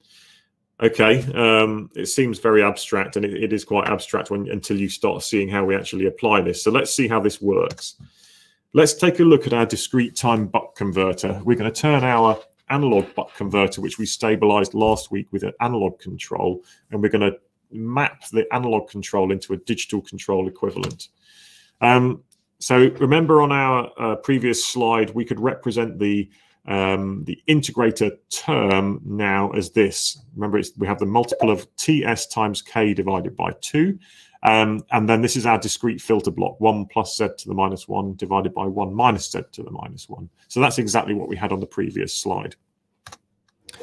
Okay, um, it seems very abstract, and it, it is quite abstract when, until you start seeing how we actually apply this. So let's see how this works. Let's take a look at our discrete time buck converter. We're going to turn our analog buck converter, which we stabilized last week with an analog control, and we're going to map the analog control into a digital control equivalent. Um, so remember on our uh, previous slide, we could represent the Um, the integrator term now as this. Remember, it's, we have the multiple of Ts times K divided by two. Um, and then this is our discrete filter block, one plus Z to the minus one divided by one minus Z to the minus one. So that's exactly what we had on the previous slide.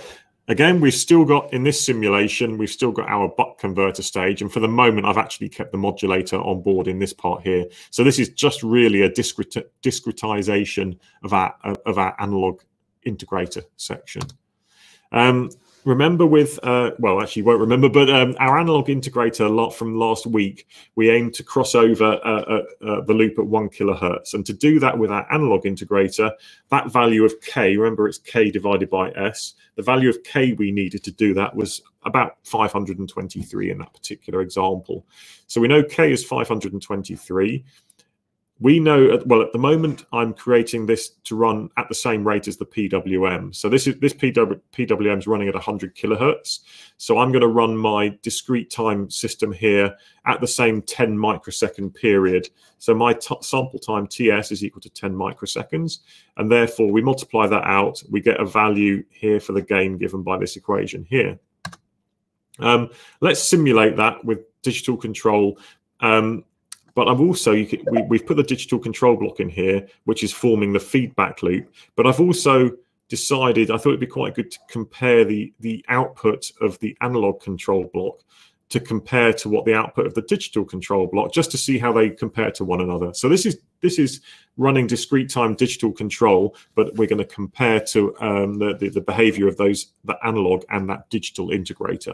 Again, we've still got, in this simulation, we've still got our buck converter stage. And for the moment, I've actually kept the modulator on board in this part here. So this is just really a discreti discretization of our, of our analog integrator section. Um, remember with, uh, well, actually you won't remember, but um, our analog integrator lot from last week, we aimed to cross over uh, uh, uh, the loop at one kilohertz. And to do that with our analog integrator, that value of K, remember it's K divided by S, the value of K we needed to do that was about five hundred twenty-three in that particular example. So we know K is five hundred twenty-three. We know, well, at the moment, I'm creating this to run at the same rate as the P W M. So this is this P W M is running at one hundred kilohertz. So I'm going to run my discrete time system here at the same ten microsecond period. So my sample time T S is equal to ten microseconds. And therefore, we multiply that out. We get a value here for the gain given by this equation here. Um, let's simulate that with digital control. Um, But I've also, you can, we, we've put the digital control block in here, which is forming the feedback loop. But I've also decided, I thought it'd be quite good to compare the, the output of the analog control block to compare to what the output of the digital control block, just to see how they compare to one another. So this is, this is running discrete time digital control, but we're going to compare to um, the, the, the behavior of those, the analog and that digital integrator.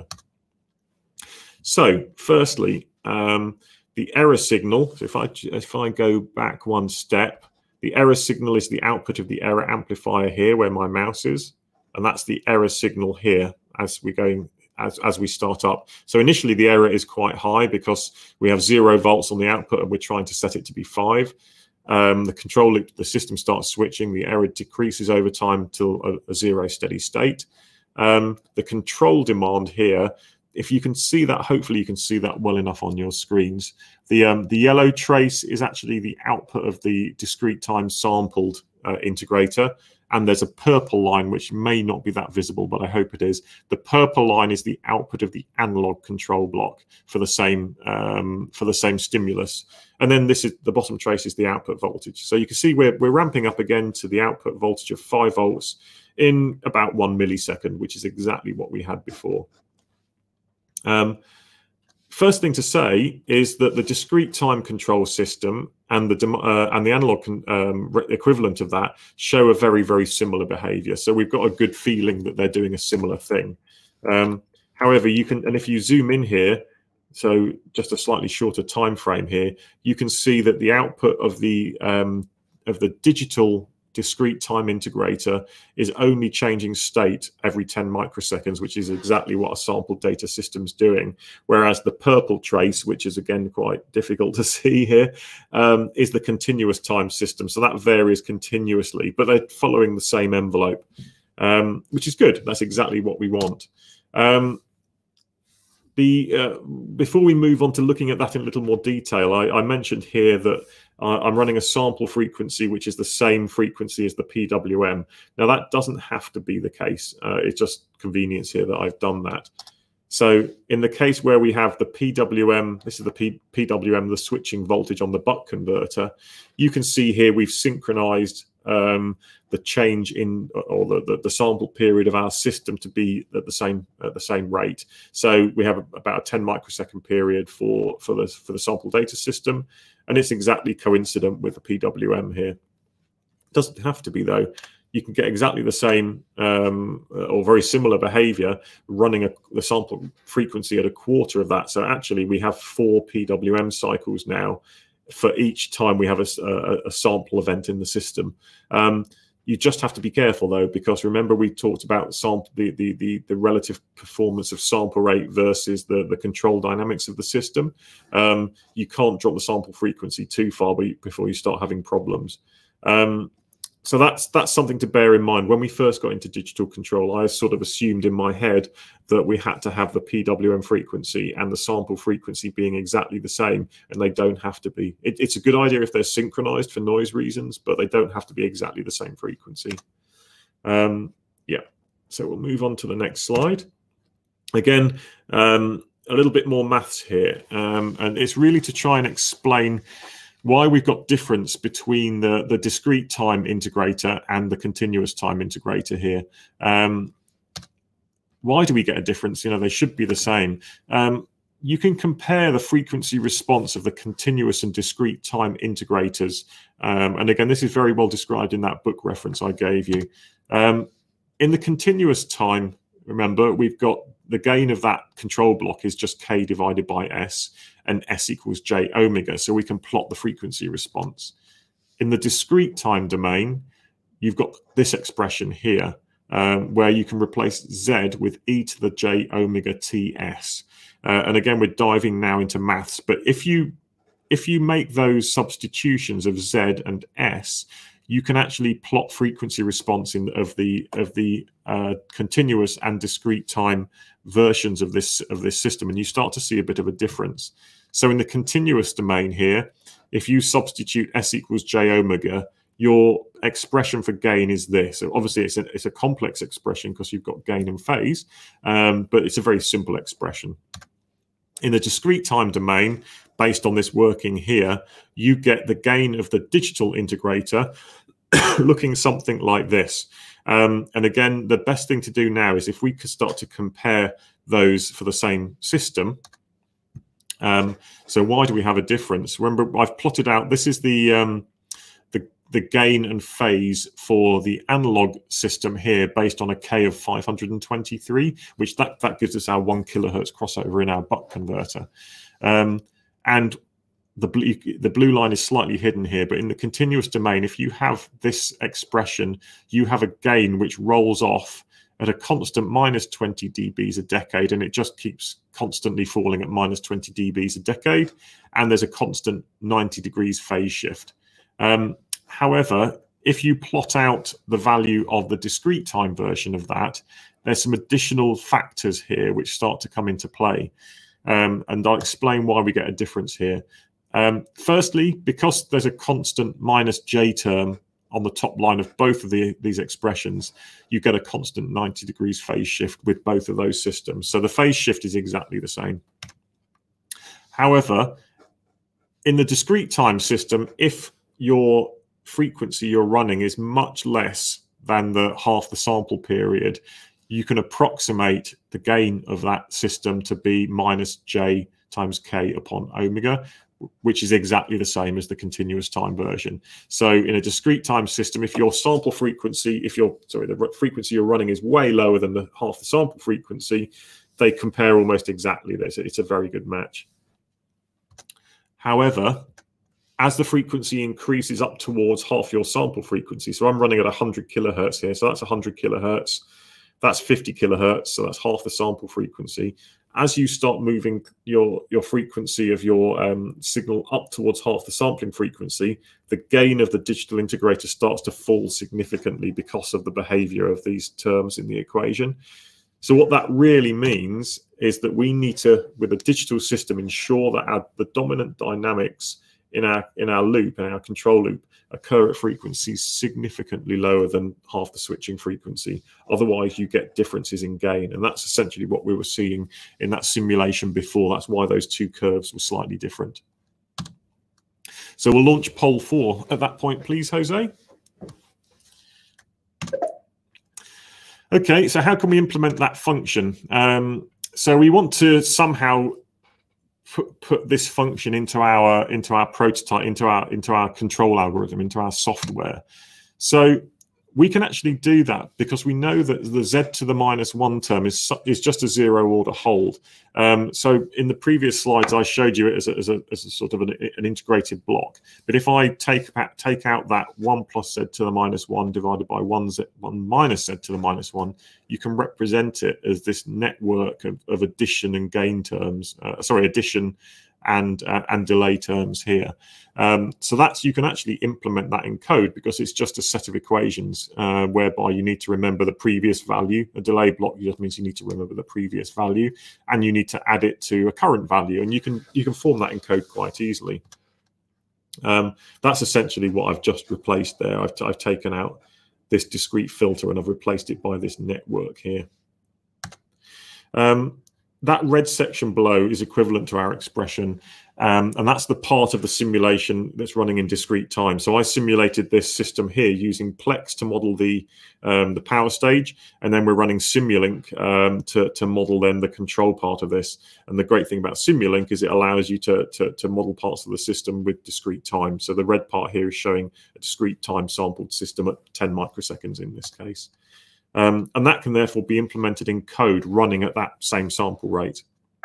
So firstly, um, the error signal, so if I, if I go back one step, the error signal is the output of the error amplifier here where my mouse is, and that's the error signal here as we going as, as we start up. So initially the error is quite high because we have zero volts on the output and we're trying to set it to be five. Um, the control, the system starts switching, the error decreases over time till a, a zero steady state. Um, the control demand here, if you can see that, hopefully you can see that well enough on your screens. The, um, the yellow trace is actually the output of the discrete time sampled uh, integrator. And there's a purple line, which may not be that visible, but I hope it is. The purple line is the output of the analog control block for the same, um, for the same stimulus. And then this is the bottom trace is the output voltage. So you can see we're, we're ramping up again to the output voltage of five volts in about one millisecond, which is exactly what we had before. Um, first thing to say is that the discrete time control system and the uh, and the analog um, equivalent of that show a very, very similar behavior. So we've got a good feeling that they're doing a similar thing. Um, however, you can, and if you zoom in here, so just a slightly shorter time frame here, you can see that the output of the um, of the digital discrete time integrator is only changing state every ten microseconds, which is exactly what a sampled data system's doing. Whereas the purple trace, which is again quite difficult to see here, um, is the continuous time system. So that varies continuously, but they're following the same envelope, um, which is good. That's exactly what we want. Um, The, uh, before we move on to looking at that in a little more detail, I, I mentioned here that uh, I'm running a sample frequency which is the same frequency as the P W M. Now that doesn't have to be the case. Uh, it's just convenience here that I've done that. So in the case where we have the P W M, this is the P PWM, the switching voltage on the buck converter, you can see here we've synchronized um, the change in or the, the, the sample period of our system to be at the same at the same rate. So we have a, about a ten microsecond period for for the for the sample data system, and it's exactly coincident with the P W M here. Doesn't have to be though. You can get exactly the same um, or very similar behavior running a, the sample frequency at a quarter of that. So actually we have four P W M cycles now for each time we have a, a, a sample event in the system. Um, you just have to be careful though, because remember we talked about sample, the, the, the, the relative performance of sample rate versus the, the control dynamics of the system. Um, you can't drop the sample frequency too far before you start having problems. Um, So that's that's something to bear in mind. When we first got into digital control, I sort of assumed in my head that we had to have the P W M frequency and the sample frequency being exactly the same, and they don't have to be. It, it's a good idea if they're synchronized for noise reasons, but they don't have to be exactly the same frequency. Um, yeah, so we'll move on to the next slide. Again, um, a little bit more maths here, um, and it's really to try and explain why we've got difference between the, the discrete time integrator and the continuous time integrator here. Um, why do we get a difference? You know, they should be the same. Um, you can compare the frequency response of the continuous and discrete time integrators. Um, and again, this is very well described in that book reference I gave you. Um, in the continuous time, remember, we've got the gain of that control block is just K divided by S, and S equals J omega. So we can plot the frequency response. In the discrete time domain, you've got this expression here, um, where you can replace Z with e to the J omega T S. Uh, and again, we're diving now into maths. But if you if you make those substitutions of Z and S, you can actually plot frequency response in of the of the uh, continuous and discrete time versions of this of this system, and you start to see a bit of a difference. So in the continuous domain here, if you substitute S equals J omega, your expression for gain is this. So obviously, it's a it's a complex expression because you've got gain and phase, um, but it's a very simple expression. In the discrete time domain, based on this working here, you get the gain of the digital integrator looking something like this. Um, and again, the best thing to do now is if we could start to compare those for the same system. Um, so why do we have a difference? Remember, I've plotted out, this is the, um, the, the gain and phase for the analog system here based on a K of five hundred twenty-three, which that, that gives us our one kilohertz crossover in our buck converter. Um, and the blue, the blue line is slightly hidden here, but in the continuous domain, if you have this expression, you have a gain which rolls off at a constant minus twenty dBs a decade, and it just keeps constantly falling at minus twenty dBs a decade, and there's a constant ninety degrees phase shift. Um, however, if you plot out the value of the discrete time version of that, there's some additional factors here which start to come into play. Um, and I'll explain why we get a difference here. Um, firstly, because there's a constant minus J term on the top line of both of the, these expressions, you get a constant ninety degrees phase shift with both of those systems. So the phase shift is exactly the same. However, in the discrete time system, if your frequency you're running is much less than the half the sample period, you can approximate the gain of that system to be minus J times K upon omega, which is exactly the same as the continuous time version. So in a discrete time system, if your sample frequency, if your sorry, the frequency you're running is way lower than the half the sample frequency, they compare almost exactly. This. It's a very good match. However, as the frequency increases up towards half your sample frequency, so I'm running at one hundred kilohertz here, so that's one hundred kilohertz, that's fifty kilohertz, so that's half the sample frequency. As you start moving your, your frequency of your um, signal up towards half the sampling frequency, the gain of the digital integrator starts to fall significantly because of the behavior of these terms in the equation. So what that really means is that we need to, with a digital system, ensure that our, the dominant dynamics in our, in our loop, in our control loop, occur at frequencies significantly lower than half the switching frequency. Otherwise, you get differences in gain. And that's essentially what we were seeing in that simulation before. That's why those two curves were slightly different. So we'll launch poll four at that point, please, Jose. Okay, so how can we implement that function? Um, so we want to somehow Put, put this function into our into our prototype, into our into our control algorithm, into our software. So we can actually do that because we know that the Z to the minus one term is is just a zero order hold. Um, so in the previous slides, I showed you it as a, as a, as a sort of an, an integrated block. But if I take take out that one plus Z to the minus one divided by one Z one minus Z to the minus one, you can represent it as this network of, of addition and gain terms. Uh, sorry, addition and uh, and delay terms here. Um, so that's, you can actually implement that in code because it's just a set of equations uh, whereby you need to remember the previous value. A delay block just means you need to remember the previous value, and you need to add it to a current value, and you can you can form that in code quite easily. Um, that's essentially what I've just replaced there. I've, I've taken out this discrete filter and I've replaced it by this network here. Um, that red section below is equivalent to our expression. Um, and that's the part of the simulation that's running in discrete time. So I simulated this system here using Plex to model the um, the power stage, and then we're running Simulink um, to, to model then the control part of this. And the great thing about Simulink is it allows you to, to, to model parts of the system with discrete time. So the red part here is showing a discrete time sampled system at ten microseconds in this case. Um, and that can therefore be implemented in code running at that same sample rate.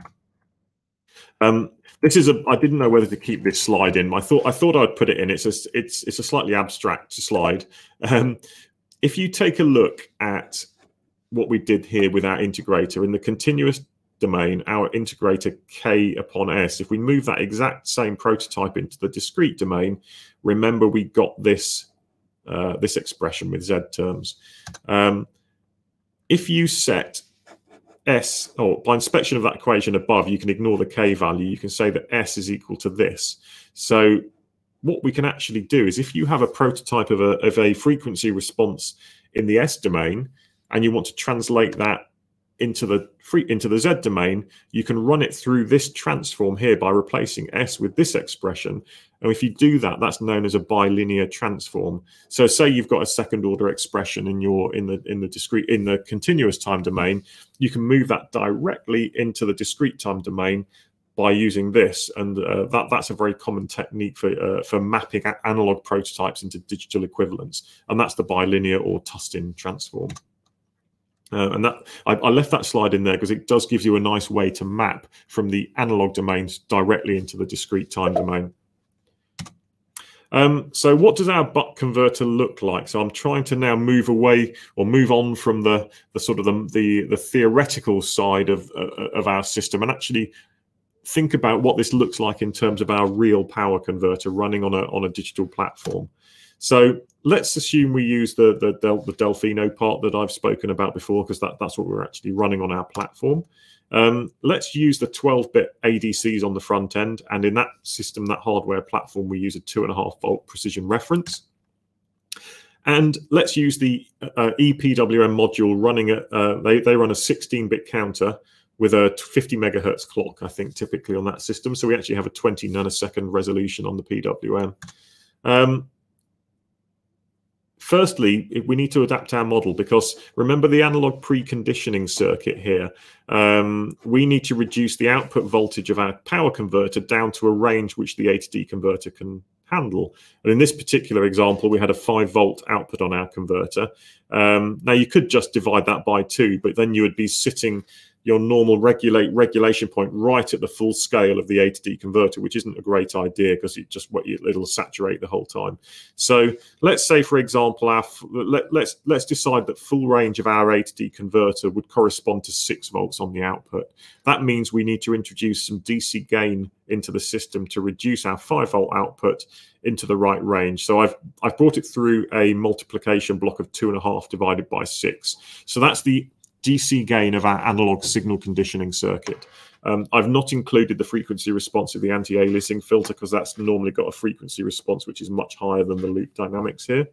Um, this is a. I didn't know whether to keep this slide in. I thought I thought I'd put it in. It's a. It's it's a slightly abstract slide. Um, if you take a look at what we did here with our integrator in the continuous domain, our integrator k upon s. If we move that exact same prototype into the discrete domain, remember we got this uh, this expression with z terms. Um, if you set S, or by inspection of that equation above, you can ignore the k value. You can say that S is equal to this. So what we can actually do is if you have a prototype of a, of a frequency response in the S domain, and you want to translate that into the free, into the Z domain, you can run it through this transform here by replacing S with this expression. And if you do that, that's known as a bilinear transform. So say you've got a second order expression in your in the in the discrete in the continuous time domain, you can move that directly into the discrete time domain by using this, and uh, that that's a very common technique for uh, for mapping analog prototypes into digital equivalents, and that's the bilinear or Tustin transform. Uh, and that I, I left that slide in there because it does give you a nice way to map from the analog domains directly into the discrete time domain. Um, so what does our buck converter look like? So I'm trying to now move away or move on from the, the sort of the, the, the theoretical side of, uh, of our system and actually think about what this looks like in terms of our real power converter running on a, on a digital platform. So let's assume we use the, the, Del, the Delfino part that I've spoken about before, because that, that's what we're actually running on our platform. Um, let's use the twelve bit A D Cs on the front end. And in that system, that hardware platform, we use a two and a half volt precision reference. And let's use the uh, E P W M module running at, uh, they, they run a sixteen bit counter with a fifty megahertz clock, I think, typically on that system. So we actually have a twenty nanosecond resolution on the P W M. Um, Firstly, we need to adapt our model because remember the analog preconditioning circuit here. Um, we need to reduce the output voltage of our power converter down to a range which the A to D converter can handle. And in this particular example, we had a five volt output on our converter. Um, now you could just divide that by two, but then you would be sitting your normal regulate regulation point right at the full scale of the A to D converter, which isn't a great idea because it just it'll saturate the whole time. So let's say, for example, our let, let's let's decide that full range of our A to D converter would correspond to six volts on the output. That means we need to introduce some D C gain into the system to reduce our five volt output into the right range. So I've I've brought it through a multiplication block of two and a half divided by six. So that's the D C gain of our analog signal conditioning circuit. Um, I've not included the frequency response of the anti-aliasing filter because that's normally got a frequency response which is much higher than the loop dynamics here.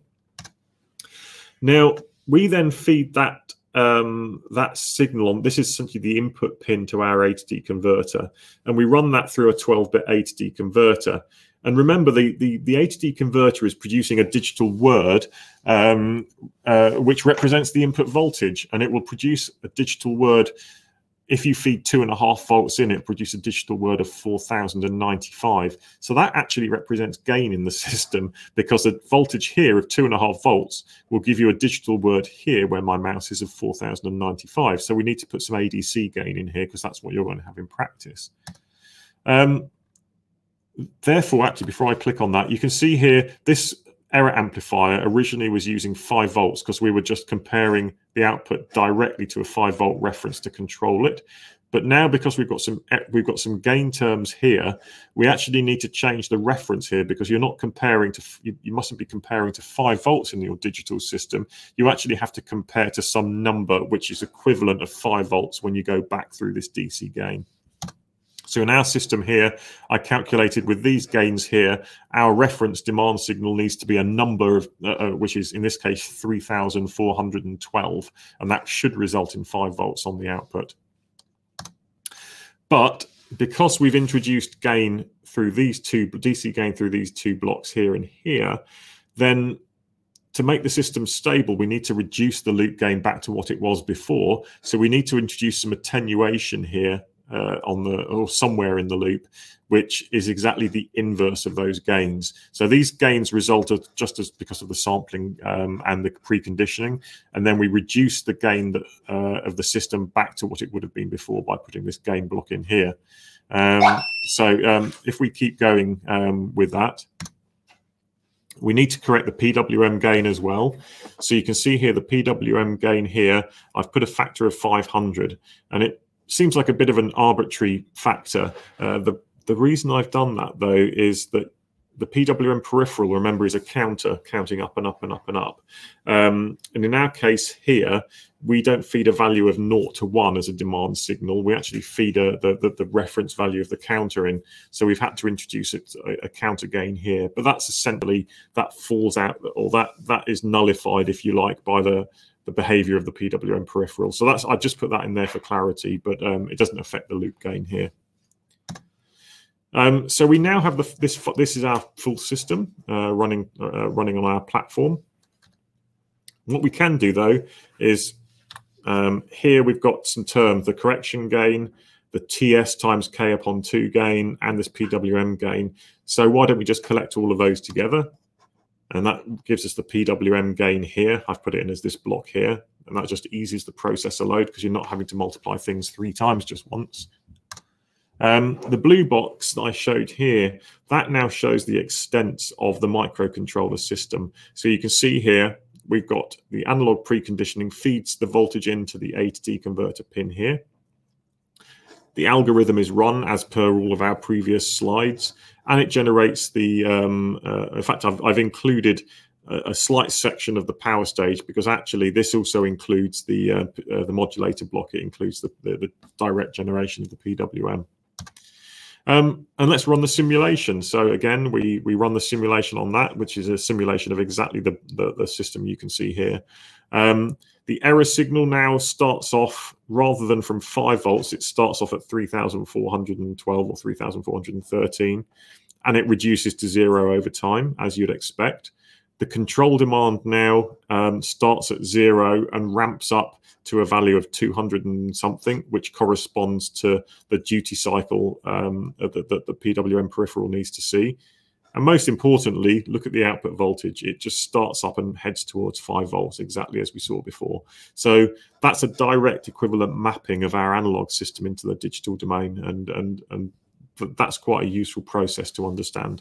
Now, we then feed that, um, that signal on, this is essentially the input pin to our A to D converter, and we run that through a twelve bit A to D converter. And remember, the, the, the A to D converter is producing a digital word, um, uh, which represents the input voltage, and it will produce a digital word. If you feed two and a half volts in, it produce a digital word of four thousand ninety-five. So that actually represents gain in the system, because the voltage here of two and a half volts will give you a digital word here where my mouse is of four thousand ninety-five. So we need to put some A D C gain in here because that's what you're going to have in practice. Um, Therefore, actually, before I click on that, you can see here this error amplifier originally was using five volts because we were just comparing the output directly to a five volt reference to control it. But now, because we've got some we've got some gain terms here, we actually need to change the reference here, because you're not comparing to you, you mustn't be comparing to five volts in your digital system. You actually have to compare to some number which is equivalent of five volts when you go back through this D C gain. So in our system here, I calculated with these gains here, our reference demand signal needs to be a number of, uh, which is in this case three thousand four hundred twelve, and that should result in five volts on the output. But because we've introduced gain through these two, D C gain through these two blocks here and here, then to make the system stable, we need to reduce the loop gain back to what it was before. So we need to introduce some attenuation here uh, on the or somewhere in the loop, which is exactly the inverse of those gains. So these gains resulted just as because of the sampling um, and the preconditioning, and then we reduce the gain that, uh, of the system back to what it would have been before by putting this gain block in here. Um, so um, if we keep going um, with that, we need to correct the P W M gain as well. So you can see here the P W M gain here, I've put a factor of five hundred, and it seems like a bit of an arbitrary factor. Uh, the, the reason I've done that, though, is that the P W M peripheral, remember, is a counter counting up and up and up and up. Um, and in our case here, we don't feed a value of zero to one as a demand signal. We actually feed a, the, the, the reference value of the counter in. So we've had to introduce a, a counter gain here. But that's essentially, that falls out, or that that is nullified, if you like, by the, the behavior of the P W M peripheral. So that's, I just put that in there for clarity, but um, it doesn't affect the loop gain here. Um, so we now have the, this. This is our full system uh, running uh, running on our platform. What we can do, though, is um, here we've got some terms: the correction gain, the T S times K upon two gain, and this P W M gain. So why don't we just collect all of those together? And that gives us the P W M gain here. I've put it in as this block here, and that just eases the processor load because you're not having to multiply things three times just once. Um, the blue box that I showed here, that now shows the extent of the microcontroller system. So you can see here, we've got the analog preconditioning feeds the voltage into the A to D converter pin here. The algorithm is run as per all of our previous slides, and it generates the, um, uh, in fact, I've, I've included a, a slight section of the power stage because actually this also includes the, uh, uh, the modulator block. It includes the, the, the direct generation of the P W M. Um, and let's run the simulation. So again, we, we run the simulation on that, which is a simulation of exactly the, the, the system you can see here. Um, the error signal now starts off, rather than from five volts, it starts off at three thousand four hundred twelve or three thousand four hundred thirteen, and it reduces to zero over time, as you'd expect. The control demand now um, starts at zero and ramps up to a value of two hundred and something, which corresponds to the duty cycle um, that, that the P W M peripheral needs to see. And most importantly, look at the output voltage. It just starts up and heads towards five volts, exactly as we saw before. So that's a direct equivalent mapping of our analog system into the digital domain, and, and, and that's quite a useful process to understand.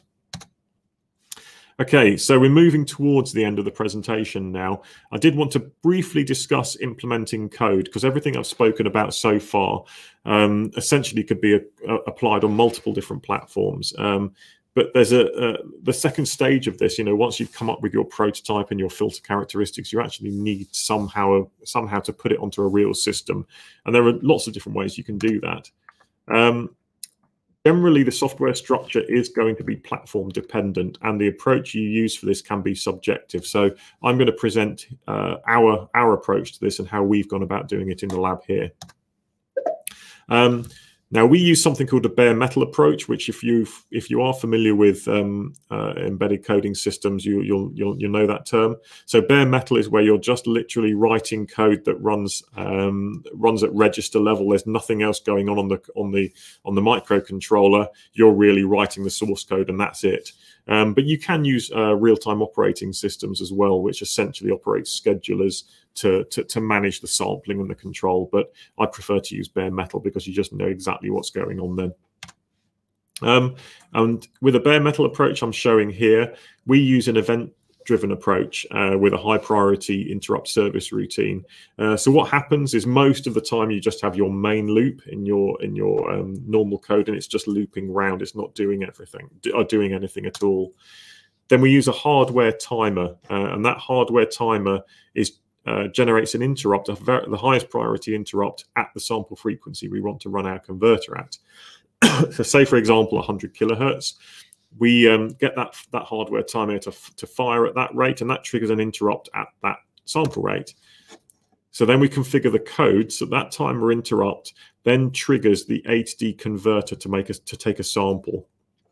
Okay, so we're moving towards the end of the presentation now. I did want to briefly discuss implementing code, because everything I've spoken about so far um, essentially could be a, a, applied on multiple different platforms. Um, but there's a, a the second stage of this. You know, once you've come up with your prototype and your filter characteristics, you actually need somehow somehow to put it onto a real system, and there are lots of different ways you can do that. Um, Generally, the software structure is going to be platform dependent, and the approach you use for this can be subjective. So I'm going to present uh, our, our approach to this and how we've gone about doing it in the lab here. Um, Now, we use something called the bare metal approach, which if you if you are familiar with um, uh, embedded coding systems, you, you'll, you'll you'll know that term. So bare metal is where you're just literally writing code that runs um, runs at register level. There's nothing else going on on the on the on the microcontroller. You're really writing the source code, and that's it. Um, but you can use uh, real-time operating systems as well, which essentially operates schedulers to, to, to manage the sampling and the control. But I prefer to use bare metal because you just know exactly what's going on then. Um, and with a bare metal approach I'm showing here, we use an event-driven approach uh, with a high-priority interrupt service routine. Uh, so what happens is most of the time you just have your main loop in your in your um, normal code, and it's just looping round. It's not doing everything or doing anything at all. Then we use a hardware timer, uh, and that hardware timer is uh, generates an interrupt, a very, the highest priority interrupt at the sample frequency we want to run our converter at. So say, for example, one hundred kilohertz. We um, get that that hardware timer to, to fire at that rate, and that triggers an interrupt at that sample rate. So then we configure the code so that timer interrupt then triggers the A to D converter to make us to take a sample.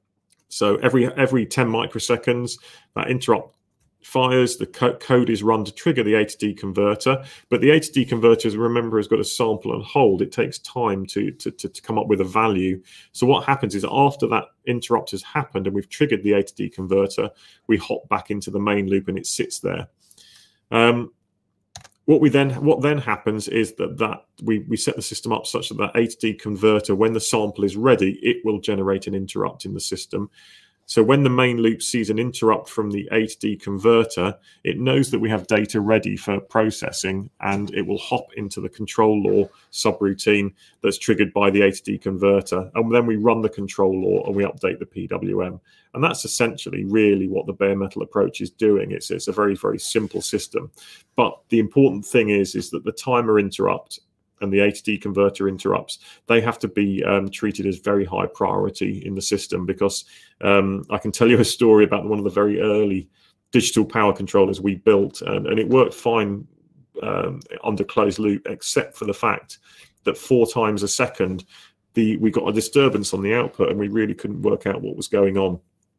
So every every ten microseconds, that interrupt fires, the co code is run to trigger the A to D converter. But the A to D converter, remember, has got a sample on hold. It takes time to, to, to, to come up with a value. So what happens is after that interrupt has happened and we've triggered the A to D converter, we hop back into the main loop and it sits there. Um, What we then what then happens is that that we we set the system up such that that A to D converter, when the sample is ready, it will generate an interrupt in the system. So when the main loop sees an interrupt from the A to D converter, it knows that we have data ready for processing, and it will hop into the control law subroutine that's triggered by the A to D converter. And then we run the control law and we update the P W M. And that's essentially really what the bare metal approach is doing. It's, it's a very, very simple system. But the important thing is, is that the timer interrupt and the A to D converter interrupts, they have to be um, treated as very high priority in the system, because um, I can tell you a story about one of the very early digital power controllers we built, and, and it worked fine um, under closed loop, except for the fact that four times a second, the we got a disturbance on the output and we really couldn't work out what was going on.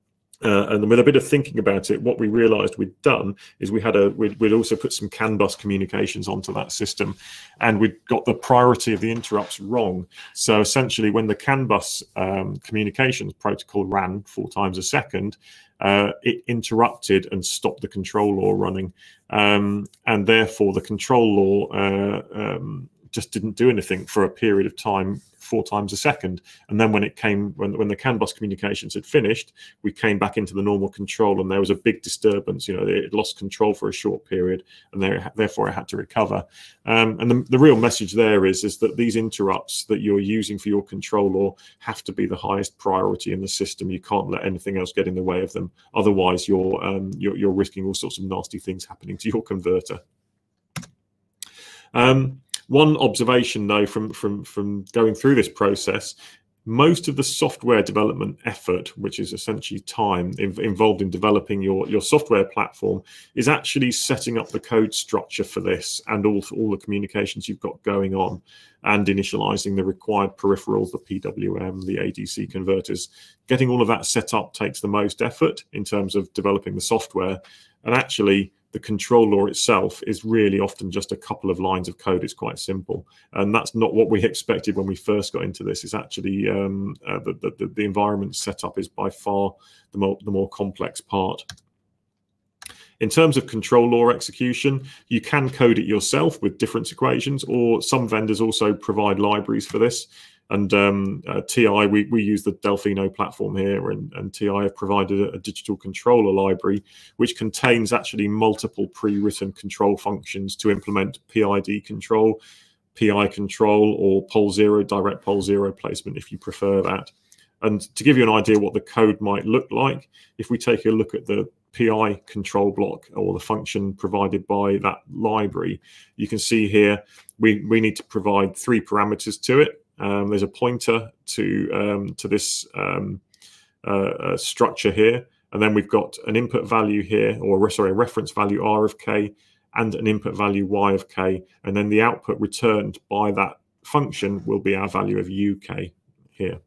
Uh, and with a bit of thinking about it, what we realized we'd done is we had a we'd, we'd also put some CAN bus communications onto that system, and we'd got the priority of the interrupts wrong. So essentially, when the CAN bus um, communications protocol ran four times a second, uh, it interrupted and stopped the control law running, um, and therefore the control law uh, um, just didn't do anything for a period of time, four times a second. And then when it came, when, when the CAN bus communications had finished, we came back into the normal control, and there was a big disturbance. You know, it lost control for a short period, and there, therefore it had to recover. Um, and the, the real message there is, is that these interrupts that you're using for your control law have to be the highest priority in the system. You can't let anything else get in the way of them. Otherwise, you're, um, you're, you're risking all sorts of nasty things happening to your converter. Um, One observation, though, from, from, from going through this process, most of the software development effort, which is essentially time in, involved in developing your, your software platform, is actually setting up the code structure for this and all, all the communications you've got going on, and initializing the required peripherals, the P W M, the A D C converters. Getting all of that set up takes the most effort in terms of developing the software. And actually, the control law itself is really often just a couple of lines of code. It's quite simple, and that's not what we expected when we first got into this. It's actually um, uh, the, the the environment setup is by far the more the more complex part. In terms of control law execution, you can code it yourself with difference equations, or some vendors also provide libraries for this. And um, uh, T I, we, we use the Delfino platform here, and, and T I have provided a, a digital controller library, which contains actually multiple pre-written control functions to implement P I D control, P I control, or pole zero, direct pole zero placement, if you prefer that. And to give you an idea what the code might look like, if we take a look at the P I control block, or the function provided by that library, you can see here we, we need to provide three parameters to it. Um, there's a pointer to um, to this um, uh, uh, structure here, and then we've got an input value here, or sorry, a reference value R of k, and an input value Y of k, and then the output returned by that function will be our value of U K here.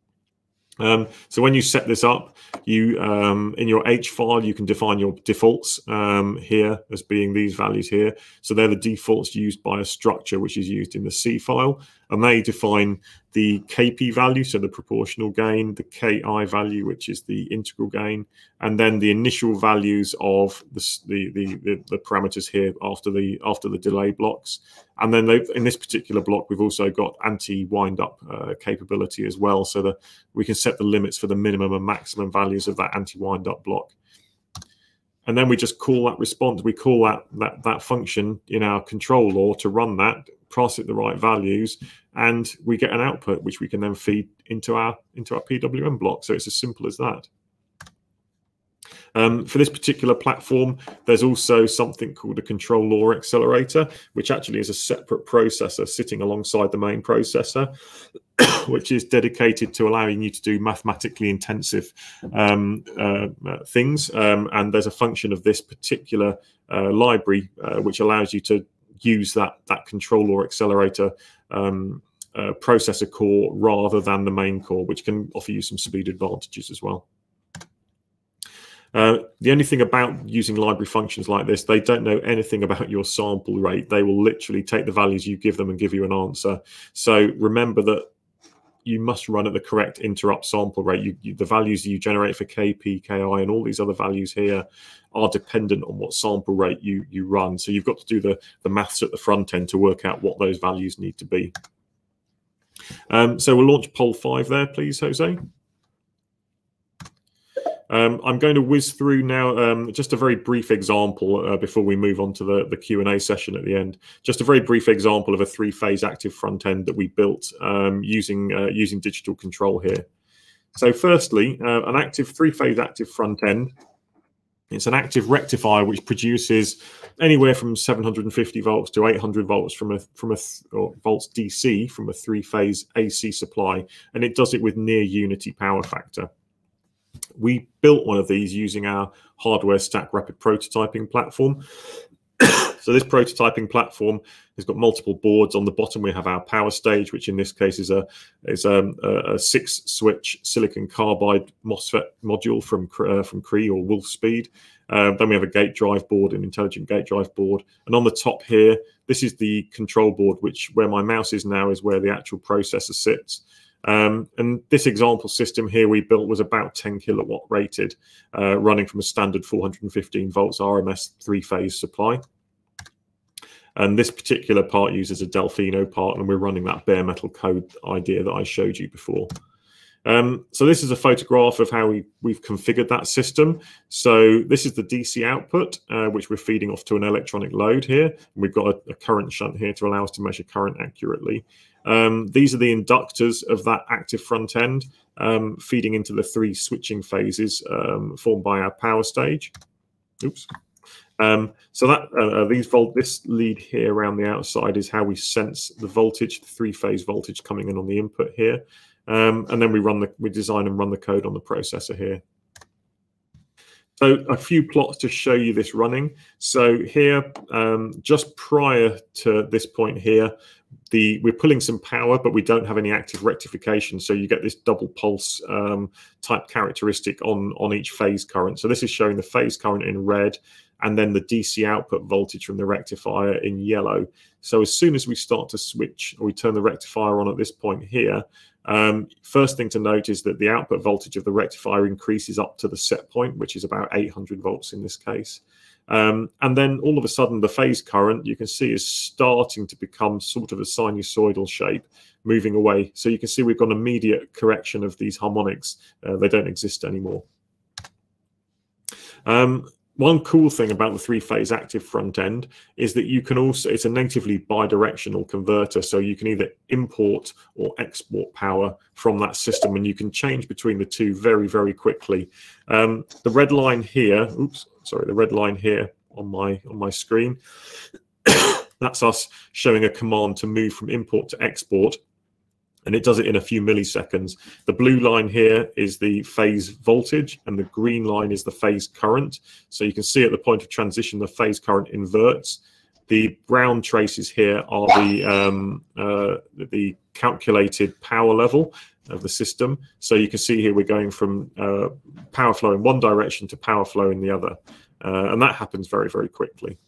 Um, so when you set this up, you um, in your H file, you can define your defaults um, here as being these values here. So they're the defaults used by a structure which is used in the C file, and they define the K P value, so the proportional gain, the K I value, which is the integral gain, and then the initial values of the the the, the parameters here after the after the delay blocks. And then in this particular block, we've also got anti-wind-up uh, capability as well, so that we can set the limits for the minimum and maximum values of that anti-wind-up block. And then we just call that response. We call that, that, that function in our control law to run that, pass it the right values, and we get an output, which we can then feed into our, into our P W M block. So it's as simple as that. Um, for this particular platform, there's also something called a control law accelerator, which actually is a separate processor sitting alongside the main processor, which is dedicated to allowing you to do mathematically intensive um, uh, uh, things. Um, and there's a function of this particular uh, library uh, which allows you to use that, that control or accelerator um, uh, processor core rather than the main core, which can offer you some speed advantages as well. Uh, the only thing about using library functions like this, they don't know anything about your sample rate. They will literally take the values you give them and give you an answer. So remember that you must run at the correct interrupt sample rate. You, you, the values you generate for K P, K I, and all these other values here are dependent on what sample rate you, you run. So you've got to do the, the maths at the front end to work out what those values need to be. Um, so we'll launch poll five there, please, Jose. Um, I'm going to whiz through now um, just a very brief example uh, before we move on to the, the Q and A session at the end. Just a very brief example of a three-phase active front end that we built um, using, uh, using digital control here. So firstly, uh, an active three-phase active front end. It's an active rectifier which produces anywhere from seven hundred fifty volts to eight hundred volts from a from a or volts D C from a three-phase A C supply, and it does it with near unity power factor. We built one of these using our hardware stack rapid prototyping platform. So this prototyping platform has got multiple boards. On the bottom we have our power stage, which in this case is a is a, a six switch silicon carbide MOSFET module from uh, from Cree or Wolfspeed. Uh, then we have a gate drive board, an intelligent gate drive board, and on the top here, this is the control board, which where my mouse is now is where the actual processor sits. Um, and this example system here we built was about ten kilowatt rated, uh, running from a standard four hundred fifteen volts R M S three-phase supply. And this particular part uses a Delfino part, and we're running that bare metal code idea that I showed you before. Um, so this is a photograph of how we, we've configured that system. So this is the D C output, uh, which we're feeding off to an electronic load here. And we've got a, a current shunt here to allow us to measure current accurately. Um, these are the inductors of that active front end, um, feeding into the three switching phases um, formed by our power stage. Oops. Um, so that uh, these volt this lead here around the outside is how we sense the voltage, the three-phase voltage coming in on the input here, um, and then we run the we design and run the code on the processor here. So a few plots to show you this running. So here, um, just prior to this point here, the we're pulling some power, but we don't have any active rectification. So you get this double pulse um, type characteristic on, on each phase current. So this is showing the phase current in red, and then the D C output voltage from the rectifier in yellow. So as soon as we start to switch, or we turn the rectifier on at this point here, um, first thing to note is that the output voltage of the rectifier increases up to the set point, which is about eight hundred volts in this case. Um, and then all of a sudden, the phase current, you can see, is starting to become sort of a sinusoidal shape, moving away. So you can see we've got an immediate correction of these harmonics. Uh, they don't exist anymore. Um, One cool thing about the three-phase active front end is that you can also, it's a natively bidirectional converter, so you can either import or export power from that system, and you can change between the two very, very quickly. Um, the red line here, oops, sorry, the red line here on my, on my screen, that's us showing a command to move from import to export. And it does it in a few milliseconds. The blue line here is the phase voltage, and the green line is the phase current. So you can see at the point of transition, the phase current inverts. The brown traces here are the, um, uh, the calculated power level of the system. So you can see here we're going from uh, power flow in one direction to power flow in the other. Uh, and that happens very, very quickly.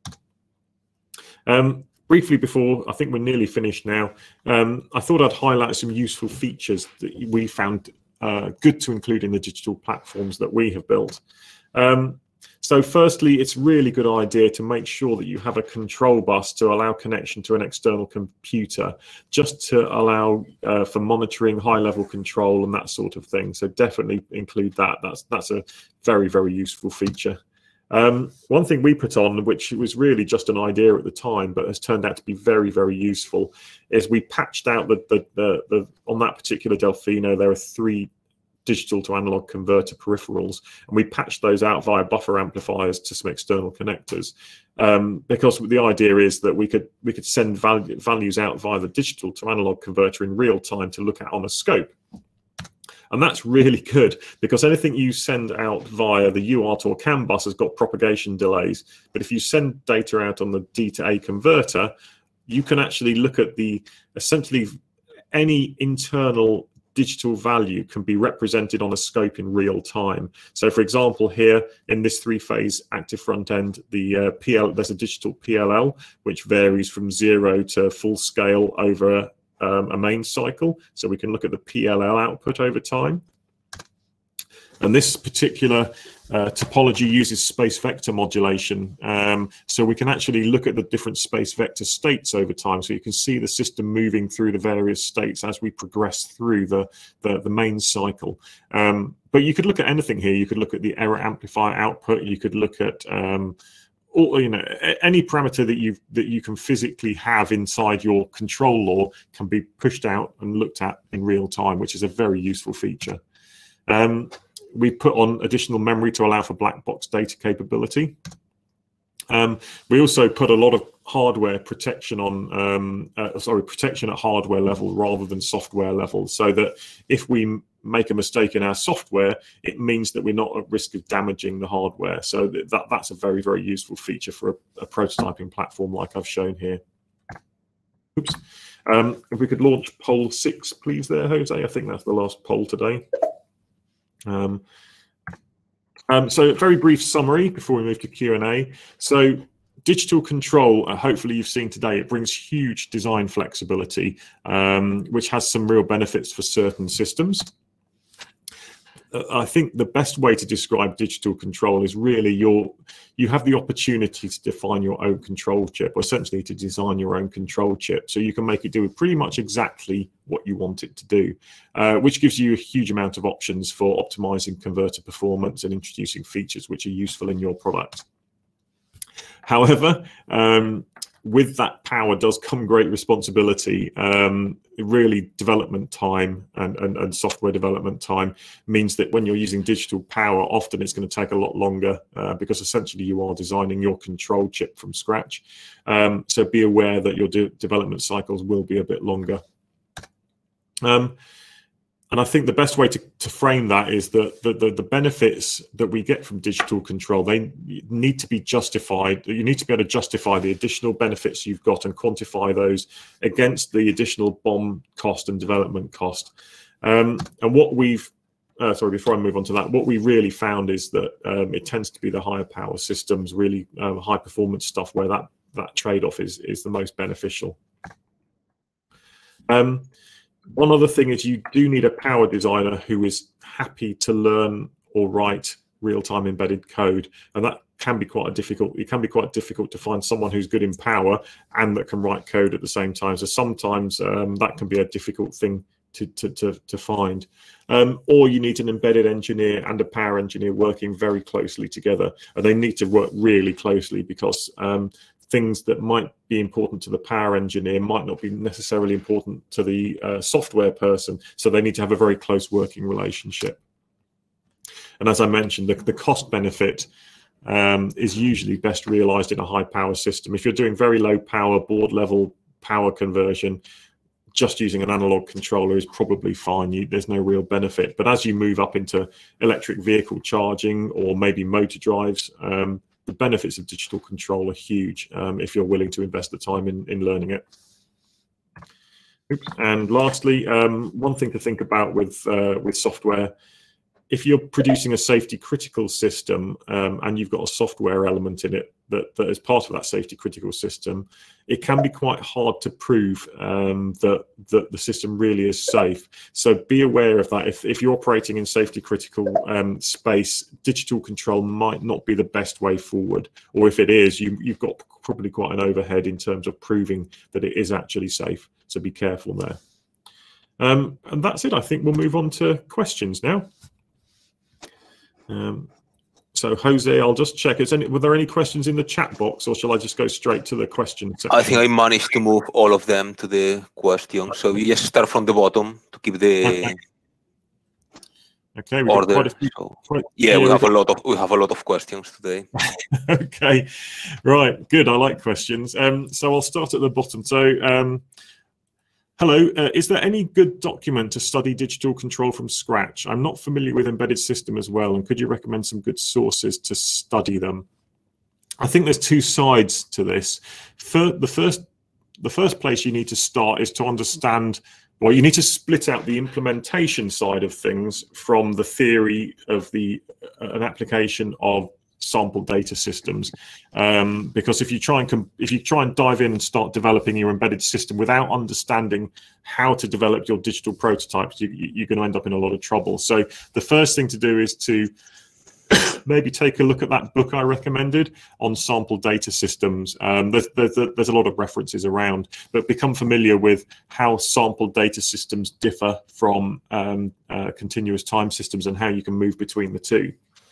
Um, Briefly before, I think we're nearly finished now, um, I thought I'd highlight some useful features that we found uh, good to include in the digital platforms that we have built. Um, so firstly, it's a really good idea to make sure that you have a control bus to allow connection to an external computer, just to allow uh, for monitoring, high-level control and that sort of thing. So definitely include that. That's, that's a very, very useful feature. Um, one thing we put on, which was really just an idea at the time, but has turned out to be very, very useful, is we patched out the, the, the, the on that particular Delfino, there are three digital to analog converter peripherals, and we patched those out via buffer amplifiers to some external connectors, um, because the idea is that we could we could send value, values out via the digital to analog converter in real time to look at on a scope. And that's really good, because anything you send out via the U A R T or CAN bus has got propagation delays. But if you send data out on the D to A converter, you can actually look at the, essentially any internal digital value can be represented on a scope in real time. So for example, here in this three-phase active front end, the uh, P L, there's a digital P L L, which varies from zero to full scale over um, a main cycle. So we can look at the P L L output over time. And this particular uh, topology uses space vector modulation. Um, so we can actually look at the different space vector states over time. So you can see the system moving through the various states as we progress through the, the, the main cycle. Um, but you could look at anything here. You could look at the error amplifier output. You could look at um, all, you know, any parameter that you that you can physically have inside your control law can be pushed out and looked at in real time, which is a very useful feature. Um, we put on additional memory to allow for black box data capability. Um, we also put a lot of hardware protection on, um, uh, sorry, protection at hardware level rather than software level, so that if we make a mistake in our software, it means that we're not at risk of damaging the hardware. So that, that's a very, very useful feature for a, a prototyping platform like I've shown here. Oops. Um, if we could launch poll six, please there, Jose. I think that's the last poll today. Um, um, so a very brief summary before we move to Q and A. So digital control, uh, hopefully you've seen today, it brings huge design flexibility, um, which has some real benefits for certain systems. Uh, I think the best way to describe digital control is really your, you have the opportunity to define your own control chip, or essentially to design your own control chip. So you can make it do pretty much exactly what you want it to do, uh, which gives you a huge amount of options for optimizing converter performance and introducing features which are useful in your product. However, um, with that power does come great responsibility. Um, really, development time and, and, and software development time means that when you're using digital power, often it's going to take a lot longer uh, because essentially you are designing your control chip from scratch. Um, so be aware that your de development cycles will be a bit longer. Um, And I think the best way to, to frame that is that the, the, the benefits that we get from digital control, they need to be justified. You need to be able to justify the additional benefits you've got and quantify those against the additional B O M cost and development cost. Um, and what we've, uh, sorry, before I move on to that, what we really found is that um, it tends to be the higher power systems, really um, high performance stuff, where that, that trade-off is, is the most beneficial. Um, One other thing is you do need a power designer who is happy to learn or write real-time embedded code, and that can be quite a difficult. It can be quite difficult to find someone who's good in power and that can write code at the same time. So sometimes um, that can be a difficult thing to to to, to find. Um, or you need an embedded engineer and a power engineer working very closely together, and they need to work really closely because um, things that might be important to the power engineer might not be necessarily important to the uh, software person. So they need to have a very close working relationship. And as I mentioned, the, the cost benefit um, is usually best realized in a high power system. If you're doing very low power board level power conversion, just using an analog controller is probably fine. You, there's no real benefit. But as you move up into electric vehicle charging or maybe motor drives, um, the benefits of digital control are huge um, if you're willing to invest the time in, in learning it. Oops. And lastly, um, one thing to think about with, uh, with software, if you're producing a safety critical system um, and you've got a software element in it that, that is part of that safety critical system, it can be quite hard to prove um, that, that the system really is safe. So be aware of that. If, if you're operating in safety critical um, space, digital control might not be the best way forward. Or if it is, you, you've got probably quite an overhead in terms of proving that it is actually safe. So be careful there. Um, and that's it. I think we'll move on to questions now. Um, so Jose, I'll just check. Is any, were there any questions in the chat box, or shall I just go straight to the question section? I think I managed to move all of them to the question. So we just start from the bottom to keep the okay. Okay, we've order. Got quite a few, So, quite, yeah, yeah, we have a lot of we have a lot of questions today. Okay, right, good. I like questions. Um, so I'll start at the bottom. So um, Hello, uh, is there any good document to study digital control from scratch? I'm not familiar with embedded system as well, and could you recommend some good sources to study them? I think there's two sides to this. For the first, the first place you need to start is to understand, well, you need to split out the implementation side of things from the theory of the uh, an application of sample data systems, um, because if you try and if you try and dive in and start developing your embedded system without understanding how to develop your digital prototypes, you, you're going to end up in a lot of trouble. So the first thing to do is to maybe take a look at that book I recommended on sample data systems. Um, there's, there's, there's a lot of references around, but become familiar with how sample data systems differ from um, uh, continuous time systems and how you can move between the two.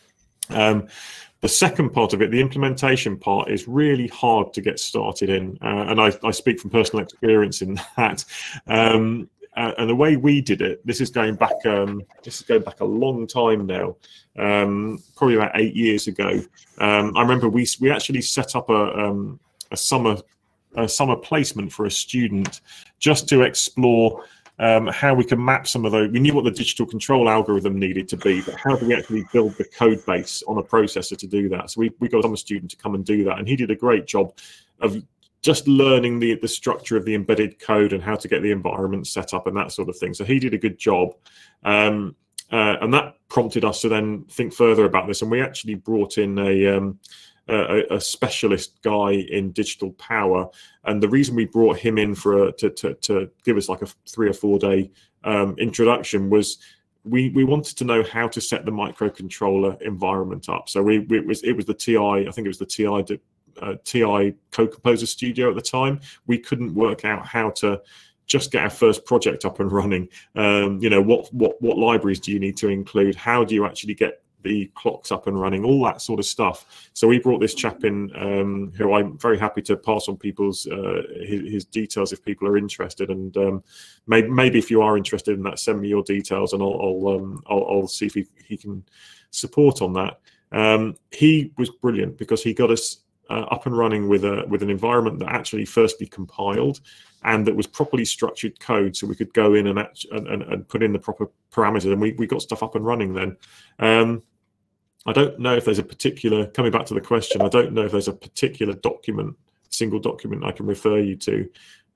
Um, the second part of it, the implementation part, is really hard to get started in, uh, and I, I speak from personal experience in that. Um, uh, and the way we did it, this is going back, um, this is going back a long time now, um, probably about eight years ago. Um, I remember we we actually set up a um, a summer a summer placement for a student just to explore Um, how we can map some of those. We knew what the digital control algorithm needed to be, but how do we actually build the code base on a processor to do that? So we, we got a student to come and do that, and he did a great job of just learning the, the structure of the embedded code and how to get the environment set up and that sort of thing. So he did a good job. Um, uh, and that prompted us to then think further about this, and we actually brought in a um, A, a specialist guy in digital power, and the reason we brought him in for a, to, to to give us like a three or four day um, introduction was we we wanted to know how to set the microcontroller environment up. So we, we it was it was the T I I think it was the T I uh, T I Code Composer Studio at the time. We couldn't work out how to just get our first project up and running. Um, you know, what what what libraries do you need to include? How do you actually get the clocks up and running, all that sort of stuff. So we brought this chap in, um, who I'm very happy to pass on people's uh, his, his details if people are interested. And um, maybe, maybe if you are interested in that, send me your details, and I'll I'll, um, I'll, I'll see if he, he can support on that. Um, he was brilliant because he got us uh, up and running with a with an environment that actually firstly compiled and that was properly structured code, so we could go in and and, and put in the proper parameters, and we we got stuff up and running then. Um, I don't know if there's a particular, coming back to the question, I don't know if there's a particular document, single document I can refer you to.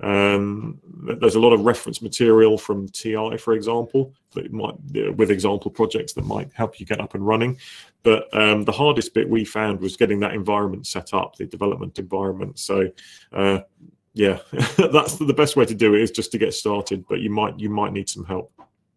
Um, there's a lot of reference material from T I, for example, that might, with example projects that might help you get up and running. But um, the hardest bit we found was getting that environment set up, the development environment. So uh, yeah, that's the best way to do it, is just to get started, but you might, you might need some help.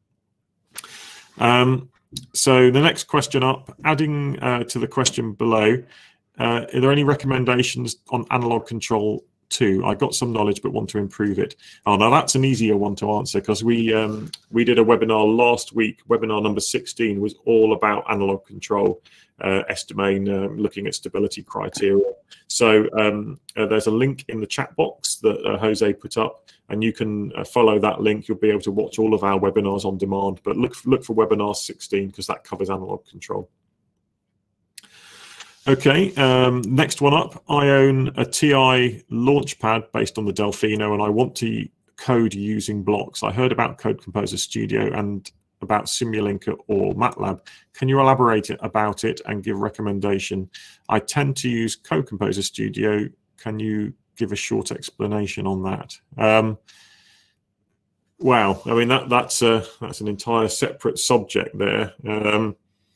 Um, So the next question up, adding uh, to the question below, uh, are there any recommendations on analog control two? I got some knowledge but want to improve it. Oh, now that's an easier one to answer, because we um, we did a webinar last week. Webinar number sixteen was all about analog control, uh, S domain, um, looking at stability criteria. So um, uh, there's a link in the chat box that uh, Jose put up, and you can uh, follow that link. You'll be able to watch all of our webinars on demand, but look, look for webinar sixteen, because that covers analog control. Okay, um, next one up. I own a T I Launchpad based on the Delfino, and I want to code using blocks. I heard about Code Composer Studio and about Simulink or MATLAB. Can you elaborate about it and give recommendation? I tend to use Code Composer Studio. Can you give a short explanation on that? Um, wow, I mean that that's a that's an entire separate subject there. Um,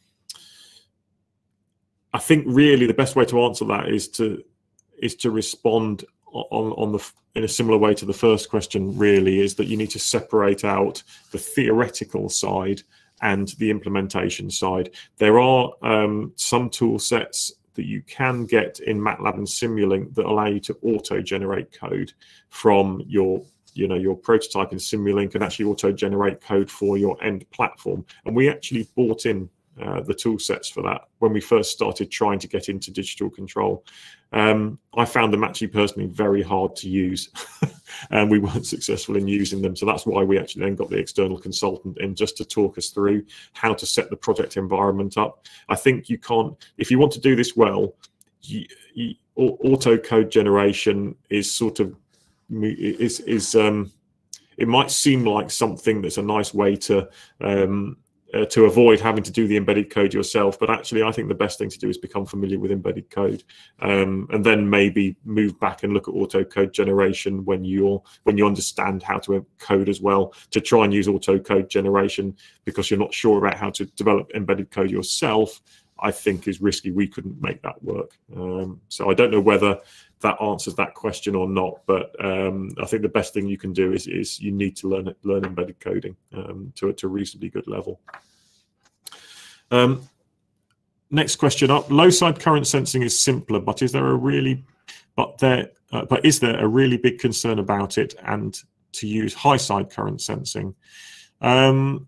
I think really the best way to answer that is to is to respond on on the in a similar way to the first question. Really, is that you need to separate out the theoretical side and the implementation side. There are um, some tool sets that you can get in MATLAB and Simulink that allow you to auto-generate code from your, you know, your prototype in Simulink, and actually auto-generate code for your end platform. And we actually bought in uh, the tool sets for that when we first started trying to get into digital control. Um, I found them actually personally very hard to use, and we weren't successful in using them. So that's why we actually then got the external consultant in, just to talk us through how to set the project environment up. I think you can't, if you want to do this well, you, you, auto code generation is sort of is is um, it might seem like something that's a nice way to um, uh, to avoid having to do the embedded code yourself, but actually I think the best thing to do is become familiar with embedded code, um, and then maybe move back and look at auto code generation when you're when you understand how to code as well, to try and use auto code generation because you're not sure about how to develop embedded code yourself, I think is risky. We couldn't make that work. Um, so I don't know whether that answers that question or not, but um, I think the best thing you can do is, is you need to learn learn embedded coding um, to, to a reasonably good level. Um, next question up: low side current sensing is simpler, but is there a really, but there, uh, but is there a really big concern about it and to use high side current sensing? Um,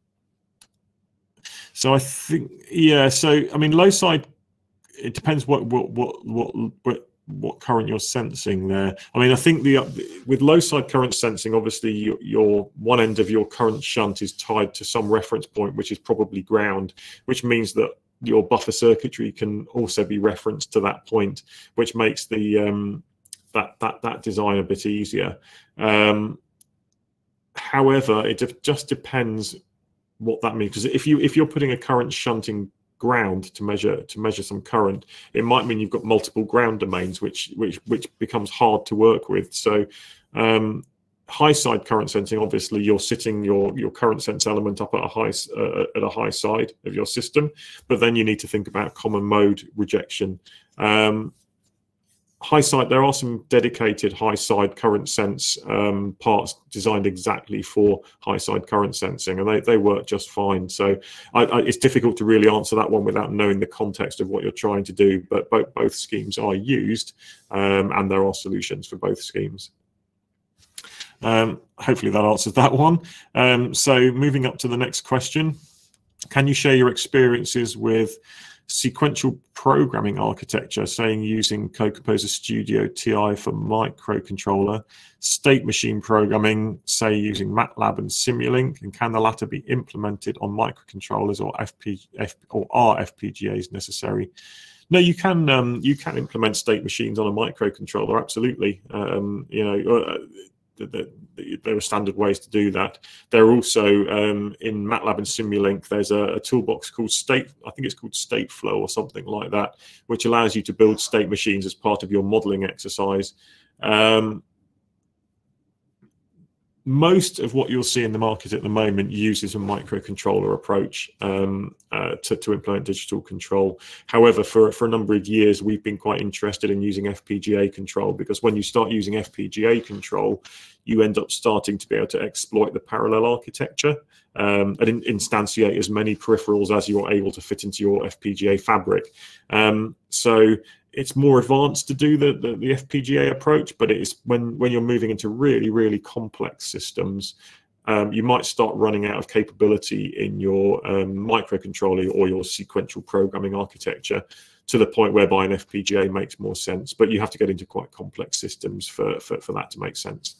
so I think, yeah. So I mean, low side. It depends what what what what. what what current you're sensing there. I mean, I think the with low side current sensing, obviously your, your one end of your current shunt is tied to some reference point, which is probably ground, which means that your buffer circuitry can also be referenced to that point, which makes the um, that that that design a bit easier. Um, however, it just depends what that means, because if you if you're putting a current shunting ground to measure to measure some current, it might mean you've got multiple ground domains, which which which becomes hard to work with. So um, high side current sensing, obviously you're sitting your your current sense element up at a high uh, at a high side of your system, but then you need to think about common mode rejection. Um, high side, there are some dedicated high side current sense um, parts designed exactly for high side current sensing, and they, they work just fine. So I, I, it's difficult to really answer that one without knowing the context of what you're trying to do, but both, both schemes are used, um, and there are solutions for both schemes. Um, hopefully that answers that one. Um, so moving up to the next question, can you share your experiences with sequential programming architecture, saying using CodeComposer Studio T I for microcontroller, state machine programming, say using MATLAB and Simulink, and can the latter be implemented on microcontrollers, or F P F or are F P G As necessary? No, you can um, you can implement state machines on a microcontroller, absolutely. Um, you know. Uh, There are standard ways to do that. There are also um, in MATLAB and Simulink, there's a, a toolbox called State, I think it's called Stateflow or something like that, which allows you to build state machines as part of your modeling exercise. Um, most of what you'll see in the market at the moment uses a microcontroller approach um, uh, to, to implement digital control. However, for, for a number of years, we've been quite interested in using F P G A control, because when you start using F P G A control, you end up starting to be able to exploit the parallel architecture um, and in, instantiate as many peripherals as you're able to fit into your F P G A fabric. Um, so it's more advanced to do the, the, the F P G A approach, but it is when, when you're moving into really, really complex systems, um, you might start running out of capability in your um, microcontroller or your sequential programming architecture, to the point whereby an F P G A makes more sense. But you have to get into quite complex systems for, for, for that to make sense.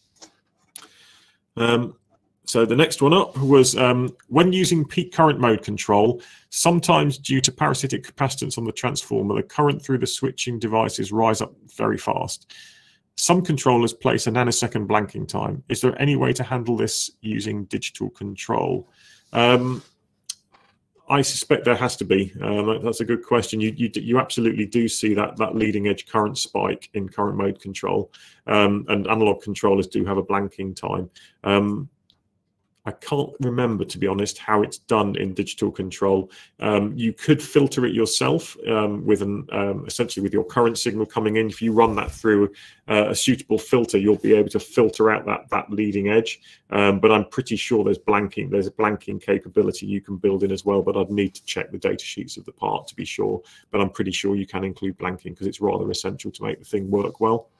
Um, So the next one up was um, when using peak current mode control, sometimes due to parasitic capacitance on the transformer, the current through the switching devices rise up very fast. Some controllers place a nanosecond blanking time. Is there any way to handle this using digital control? Um, I suspect there has to be. Um, that's a good question. You, you you absolutely do see that that leading edge current spike in current mode control, um, and analog controllers do have a blanking time. Um, I can't remember, to be honest, how it's done in digital control. Um, you could filter it yourself um, with an um, essentially with your current signal coming in. If you run that through uh, a suitable filter, you'll be able to filter out that that leading edge. Um, but I'm pretty sure there's blanking. There's a blanking capability you can build in as well. But I'd need to check the data sheets of the part to be sure. But I'm pretty sure you can include blanking because it's rather essential to make the thing work well.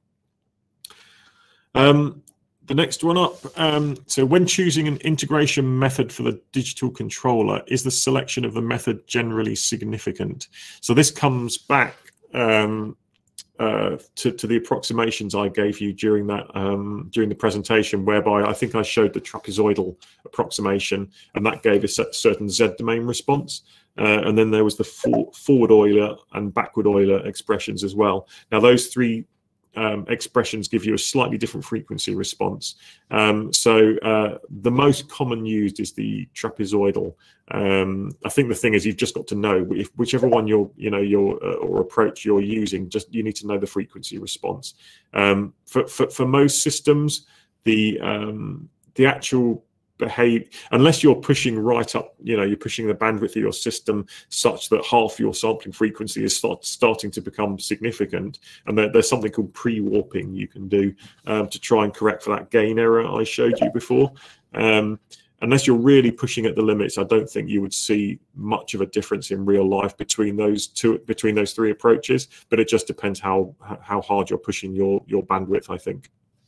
Um, The next one up, um, so when choosing an integration method for the digital controller, is the selection of the method generally significant? So this comes back um, uh, to, to the approximations I gave you during that um, during the presentation, whereby I think I showed the trapezoidal approximation, and that gave a certain Z domain response. Uh, and then there was the for forward Euler and backward Euler expressions as well. Now those three um, expressions give you a slightly different frequency response. Um, so uh, the most common used is the trapezoidal. Um, I think the thing is you've just got to know if whichever one you're, you know, your uh, or approach you're using. Just you need to know the frequency response. Um, for, for for most systems, the um, the actual behave, unless you're pushing right up, you know, you're pushing the bandwidth of your system such that half your sampling frequency is start, starting to become significant, and there, there's something called pre-warping you can do um, to try and correct for that gain error I showed you before. Um, unless you're really pushing at the limits, I don't think you would see much of a difference in real life between those two, between those three approaches, but it just depends how how hard you're pushing your your bandwidth, I think.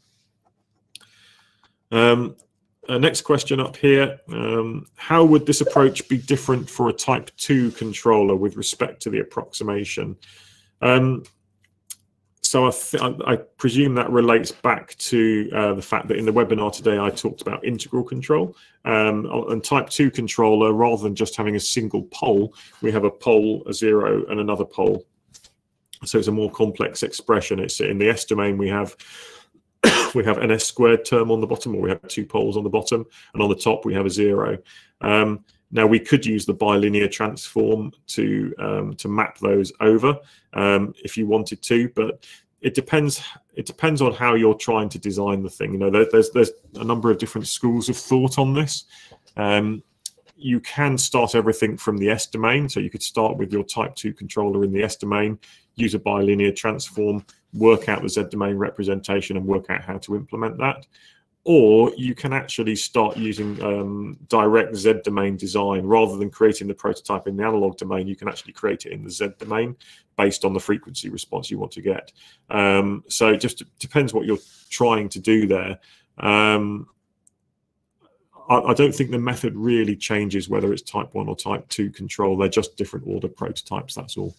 Um, Uh, next question up here, um, how would this approach be different for a type two controller with respect to the approximation? Um, so I, th I presume that relates back to uh, the fact that in the webinar today I talked about integral control. Um, and type two controller, rather than just having a single pole, we have a pole, a zero, and another pole. So it's a more complex expression. It's in the S domain we have we have an S squared term on the bottom, or we have two poles on the bottom, and on the top we have a zero. Um, now we could use the bilinear transform to um, to map those over um, if you wanted to, but it depends. It depends on how you're trying to design the thing. You know, there, there's there's a number of different schools of thought on this. Um, you can start everything from the S domain, so you could start with your type two controller in the S domain, use a bilinear transform, work out the Z domain representation and work out how to implement that. Or you can actually start using um, direct Z domain design. Rather than creating the prototype in the analog domain, you can actually create it in the Z domain based on the frequency response you want to get. Um, so it just depends what you're trying to do there. Um, I, I don't think the method really changes whether it's type one or type two control. They're just different order prototypes, that's all.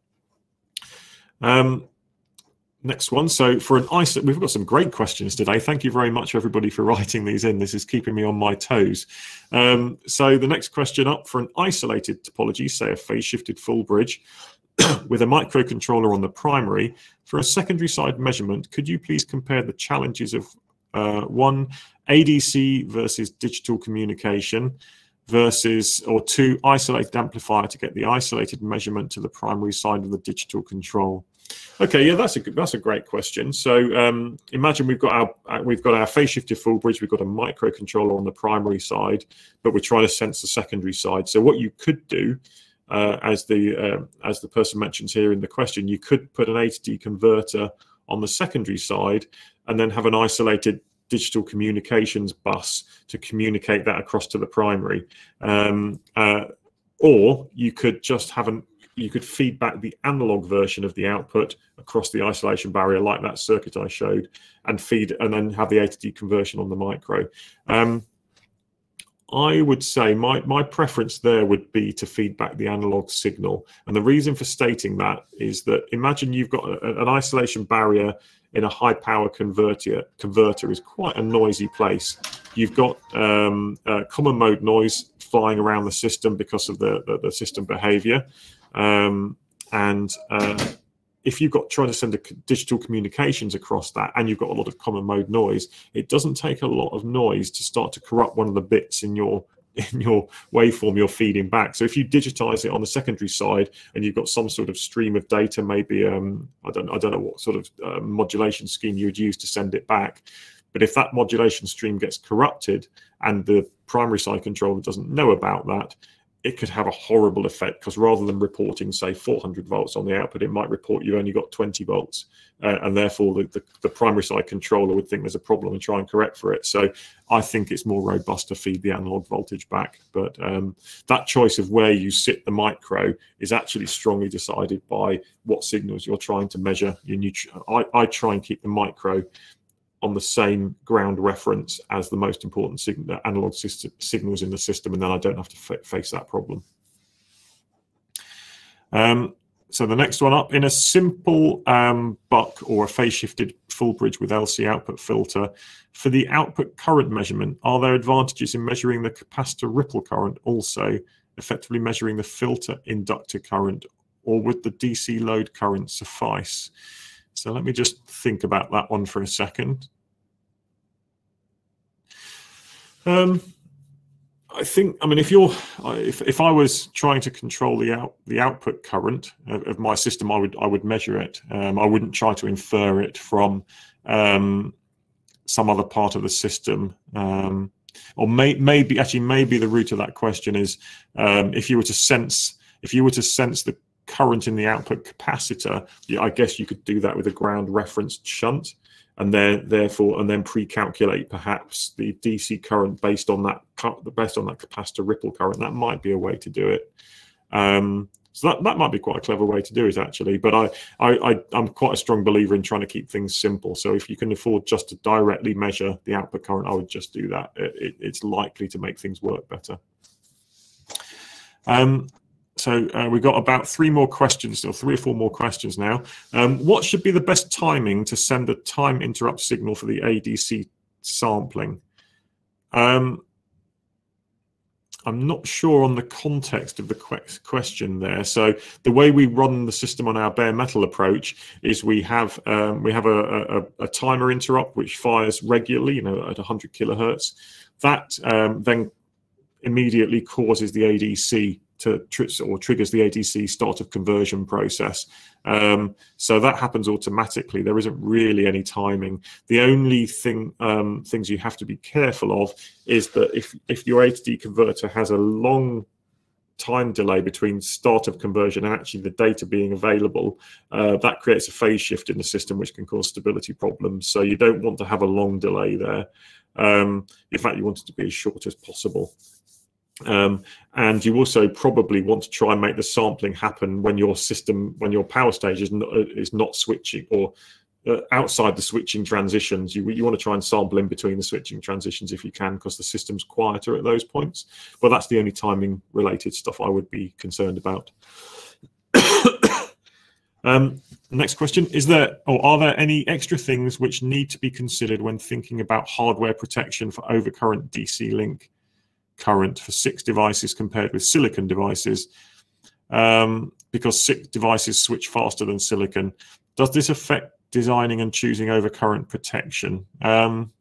Um, Next one. So for an isolate, we've got some great questions today. Thank you very much, everybody, for writing these in. This is keeping me on my toes. Um, so the next question up, for an isolated topology, say a phase-shifted full bridge with a microcontroller on the primary, for a secondary side measurement, could you please compare the challenges of uh, one, A D C versus digital communication, versus, or two, isolated amplifier to get the isolated measurement to the primary side of the digital control? Okay, yeah, that's a that's a great question. So um, imagine we've got our we've got our phase shifted full bridge. We've got a microcontroller on the primary side, but we're trying to sense the secondary side. So what you could do, uh, as the uh, as the person mentions here in the question, you could put an A to D converter on the secondary side, and then have an isolated digital communications bus to communicate that across to the primary. Um, uh, or you could just have an you could feed back the analog version of the output across the isolation barrier, like that circuit I showed, and feed and then have the A to D conversion on the micro. Um, I would say my, my preference there would be to feed back the analog signal. And the reason for stating that is that imagine you've got a, an isolation barrier in a high power converter. Converter is quite a noisy place. You've got um, uh, common mode noise flying around the system because of the, the, the system behavior. Um, and uh, if you've got trying to send a digital communications across that, and you've got a lot of common mode noise, it doesn't take a lot of noise to start to corrupt one of the bits in your in your waveform you're feeding back. So if you digitize it on the secondary side, and you've got some sort of stream of data, maybe um, I don't I don't know what sort of uh, modulation scheme you would use to send it back. But if that modulation stream gets corrupted and the primary side controller doesn't know about that, it could have a horrible effect, because rather than reporting, say, four hundred volts on the output, it might report you've only got twenty volts. Uh, and therefore, the, the, the primary side controller would think there's a problem and try and correct for it. So I think it's more robust to feed the analog voltage back. But um, that choice of where you sit the micro is actually strongly decided by what signals you're trying to measure. You, I, I try and keep the micro on the same ground reference as the most important sig analog system, signals in the system, and then I don't have to face that problem. Um, so the next one up, in a simple um, buck or a phase-shifted full bridge with L C output filter, for the output current measurement, are there advantages in measuring the capacitor ripple current also, effectively measuring the filter inductor current, or would the D C load current suffice? So let me just think about that one for a second. Um, I think, I mean, if you're, if, if I was trying to control the out the output current of, of my system, I would I would measure it. Um, I wouldn't try to infer it from um, some other part of the system. Um, or may, maybe actually maybe the root of that question is um, if you were to sense if you were to sense the current in the output capacitor, I guess you could do that with a ground referenced shunt. And then, therefore, and then pre-calculate perhaps the D C current based on that based on that capacitor ripple current. That might be a way to do it. Um, so that that might be quite a clever way to do it, actually. But I, I, I I'm quite a strong believer in trying to keep things simple. So if you can afford just to directly measure the output current, I would just do that. It, it, it's likely to make things work better. Um, So uh, we've got about three more questions still, three or four more questions now. Um, what should be the best timing to send a time interrupt signal for the A D C sampling? Um, I'm not sure on the context of the question there. So the way we run the system on our bare metal approach is we have um, we have a, a, a timer interrupt which fires regularly, you know, at one hundred kilohertz. That um, then immediately causes the A D C to tr or triggers the A D C start of conversion process. Um, so that happens automatically. There isn't really any timing. The only thing um, things you have to be careful of is that if if your A to D converter has a long time delay between start of conversion and actually the data being available, uh, that creates a phase shift in the system which can cause stability problems. So you don't want to have a long delay there. Um, in fact, you want it to be as short as possible. Um, and you also probably want to try and make the sampling happen when your system, when your power stage is not, is not switching or uh, outside the switching transitions. You, you want to try and sample in between the switching transitions if you can, because the system's quieter at those points. But that's the only timing related stuff I would be concerned about. um, next question, is there, or are there any extra things which need to be considered when thinking about hardware protection for overcurrent D C link current for S I C devices compared with silicon devices, um, because S I C devices switch faster than silicon? Does this affect designing and choosing overcurrent protection? Um,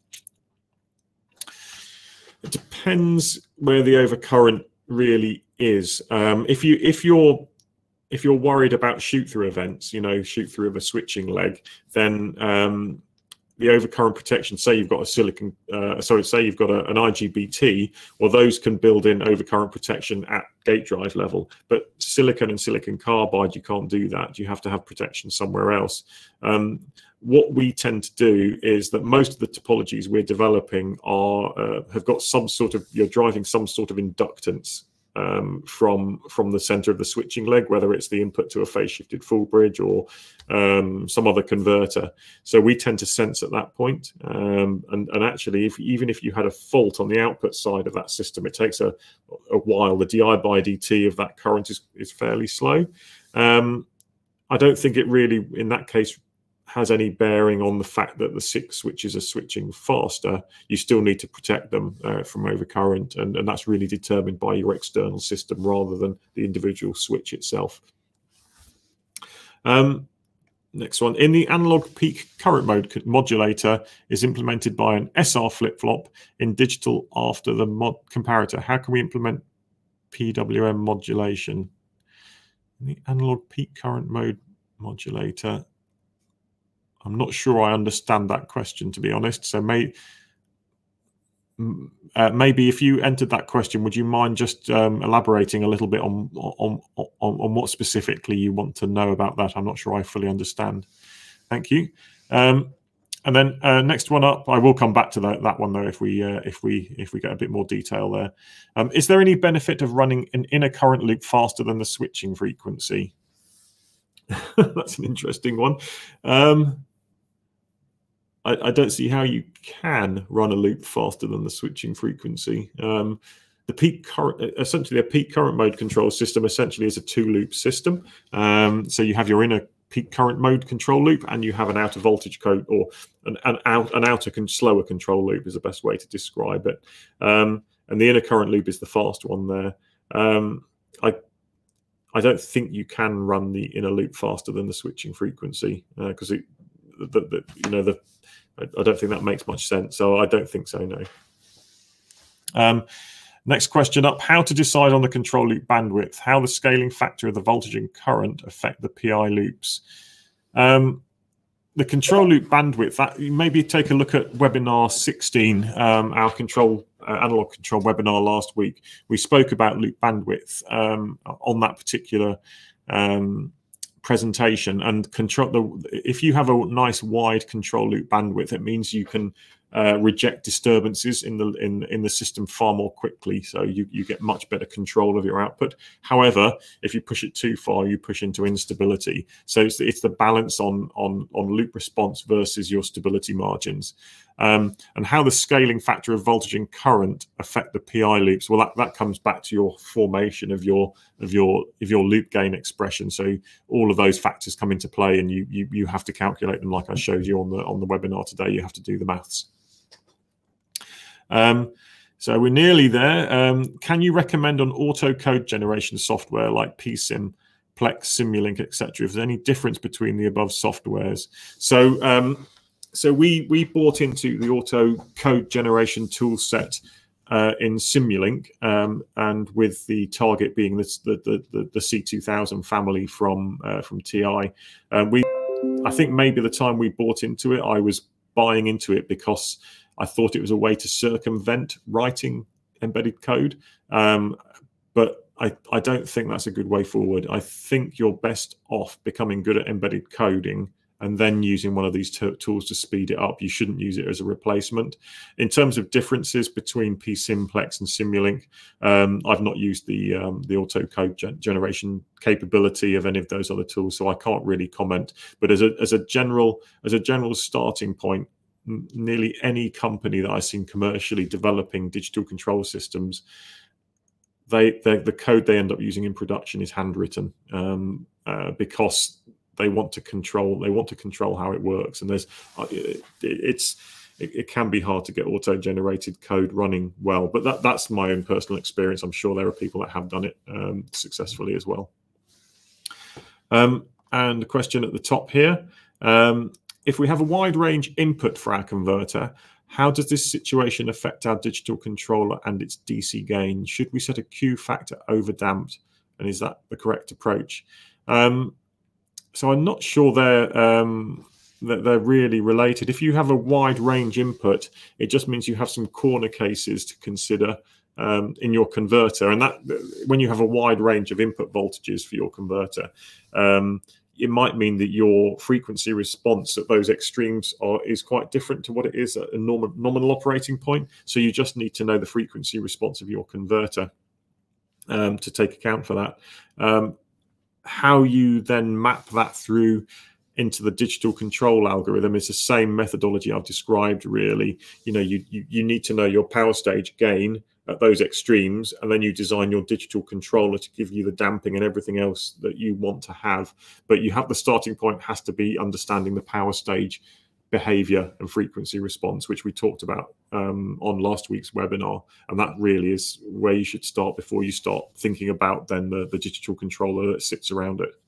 it depends where the overcurrent really is. Um, if you if you're if you're worried about shoot-through events, you know, shoot-through of a switching leg, then um, the overcurrent protection, say you've got a silicon, uh, sorry, say you've got a, an I G B T, well, those can build in overcurrent protection at gate drive level. But silicon and silicon carbide, you can't do that. You have to have protection somewhere else. Um, what we tend to do is that most of the topologies we're developing are uh, have got some sort of, you're driving some sort of inductance Um, from from the center of the switching leg, whether it's the input to a phase shifted full bridge or um, some other converter. So we tend to sense at that point. Um, and, and actually, if even if you had a fault on the output side of that system, it takes a, a while. The D I by D T of that current is, is fairly slow. Um, I don't think it really, in that case, has any bearing on the fact that the six switches are switching faster. You still need to protect them uh, from overcurrent, and, and that's really determined by your external system rather than the individual switch itself. Um, next one, in the analog peak current mode modulator is implemented by an S R flip-flop in digital after the mod comparator. How can we implement P W M modulation? In the analog peak current mode modulator, I'm not sure I understand that question, to be honest. So may, uh, maybe if you entered that question, would you mind just um, elaborating a little bit on, on, on, on what specifically you want to know about that? I'm not sure I fully understand. Thank you. Um, and then uh, next one up, I will come back to that, that one though if we uh, if we if we get a bit more detail there. Um, is there any benefit of running an inner current loop faster than the switching frequency? That's an interesting one. Um, I, I don't see how you can run a loop faster than the switching frequency. Um, the peak current, essentially a peak current mode control system essentially is a two-loop system. Um, so you have your inner peak current mode control loop and you have an outer voltage code, or an, an, out, an outer con slower control loop is the best way to describe it. Um, and the inner current loop is the fast one there. Um, I I don't think you can run the inner loop faster than the switching frequency because uh, it the, the you know the I don't think that makes much sense. So I don't think so. No. Um, next question up: how to decide on the control loop bandwidth? How the scaling factor of the voltage and current affect the P I loops? Um, the control loop bandwidth. That maybe take a look at webinar sixteen, um, our control uh, analog control webinar last week. We spoke about loop bandwidth um, on that particular um, presentation, and control the if you have a nice wide control loop bandwidth, it means you can uh, reject disturbances in the in in the system far more quickly, so you you get much better control of your output. However, if you push it too far, you push into instability. So it's, it's the balance on on on loop response versus your stability margins. Um, and how the scaling factor of voltage and current affect the P I loops. Well, that, that comes back to your formation of your of your of your loop gain expression. So all of those factors come into play, and you you you have to calculate them, like I showed you on the on the webinar today. You have to do the maths. Um, so we're nearly there. Um, can you recommend on auto code generation software like P SIM, Plex, Simulink, et cetera? If there's any difference between the above softwares? So um, So we we bought into the auto code generation tool set uh, in Simulink, um, and with the target being this, the, the the the C two thousand family from uh, from T I. Uh, we I think maybe the time we bought into it, I was buying into it because I thought it was a way to circumvent writing embedded code, um, but I, I don't think that's a good way forward. I think you're best off becoming good at embedded coding and then using one of these tools to speed it up. You shouldn't use it as a replacement. In terms of differences between P SIM, Plex, and Simulink, um, I've not used the um, the auto code gen generation capability of any of those other tools, so I can't really comment. But as a as a general as a general starting point, nearly any company that I've seen commercially developing digital control systems, they, they the code they end up using in production is handwritten, um, uh, because they want to control. They want to control how it works, and there's it, it's it, it can be hard to get auto-generated code running well. But that that's my own personal experience. I'm sure there are people that have done it um, successfully as well. Um, and a question at the top here: um, if we have a wide range input for our converter, how does this situation affect our digital controller and its D C gain? Should we set a Q factor overdamped, and is that the correct approach? Um, So I'm not sure they're um, that they're really related. If you have a wide range input, it just means you have some corner cases to consider um, in your converter. And that when you have a wide range of input voltages for your converter, um, it might mean that your frequency response at those extremes are, is quite different to what it is at a normal, nominal operating point. So you just need to know the frequency response of your converter um, to take account for that. Um, How you then map that through into the digital control algorithm is the same methodology I've described, really. You know, you, you, you need to know your power stage gain at those extremes, and then you design your digital controller to give you the damping and everything else that you want to have. But you have the starting point has to be understanding the power stage behavior and frequency response, which we talked about um, on last week's webinar. And that really is where you should start before you start thinking about then the, the digital controller that sits around it.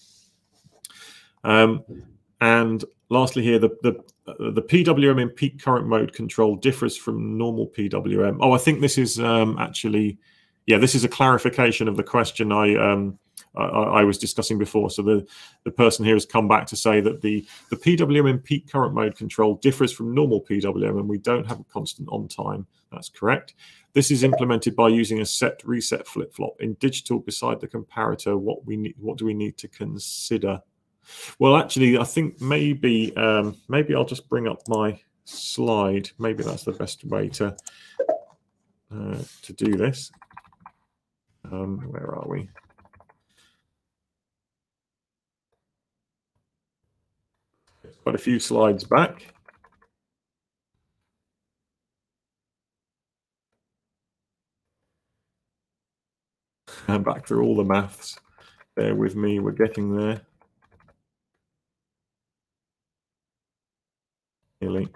Um, and lastly here, the, the, uh, the P W M in peak current mode control differs from normal P W M. Oh, I think this is um, actually, yeah, this is a clarification of the question I um, I, I was discussing before. So the, the person here has come back to say that the, the P W M in peak current mode control differs from normal P W M, and we don't have a constant on time. That's correct. This is implemented by using a set reset flip-flop. In digital, beside the comparator, what we need, what do we need to consider? Well, actually, I think maybe um, maybe I'll just bring up my slide. Maybe that's the best way to uh, to do this. Um, where are we? Quite a few slides back. And back through all the maths. Bear with me, we're getting there. Nearly.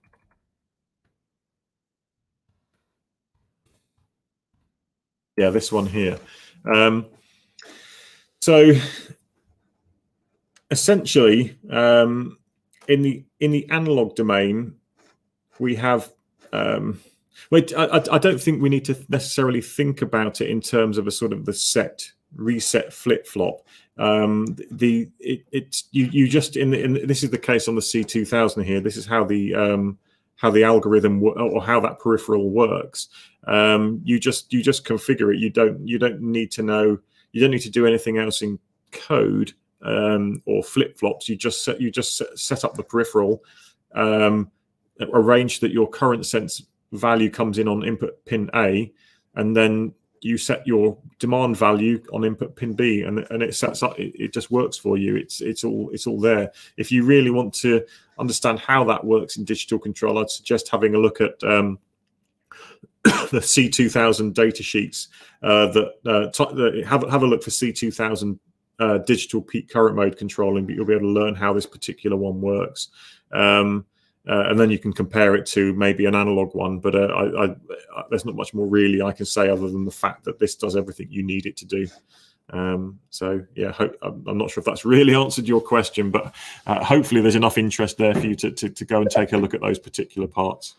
Yeah, this one here. Um, so essentially, um, in the in the analog domain, we have. Um, wait, I, I don't think we need to necessarily think about it in terms of a sort of the set reset flip flop. Um, the it, it's you you just in, the, in this is the case on the C two thousand here. This is how the um, how the algorithm or how that peripheral works. Um, you just you just configure it. You don't you don't need to know. You don't need to do anything else in code um, or flip flops. You just set you just set, set up the peripheral, um, arrange that your current sense value comes in on input pin A, and then you set your demand value on input pin B, and and it sets up. It, it just works for you. It's it's all it's all there. If you really want to understand how that works in digital control, I'd suggest having a look at um, the C two thousand data sheets. Uh, that, uh, that have have a look for C two thousand uh, digital peak current mode controlling, but you'll be able to learn how this particular one works. Um, Uh, and then you can compare it to maybe an analog one, but uh, I, I, I, there's not much more really I can say other than the fact that this does everything you need it to do. Um, so yeah, hope, I'm not sure if that's really answered your question, but uh, hopefully there's enough interest there for you to, to, to go and take a look at those particular parts.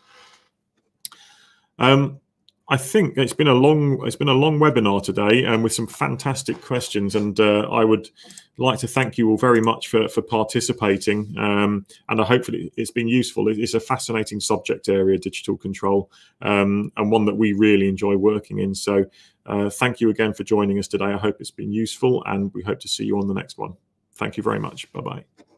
Um, I think it's been a long it's been a long webinar today, and with some fantastic questions, and uh, I would like to thank you all very much for for participating, um, and I hopefully it's been useful. It's a fascinating subject area, digital control, um, and one that we really enjoy working in. So uh, thank you again for joining us today. I hope it's been useful, and we hope to see you on the next one. Thank you very much. Bye bye.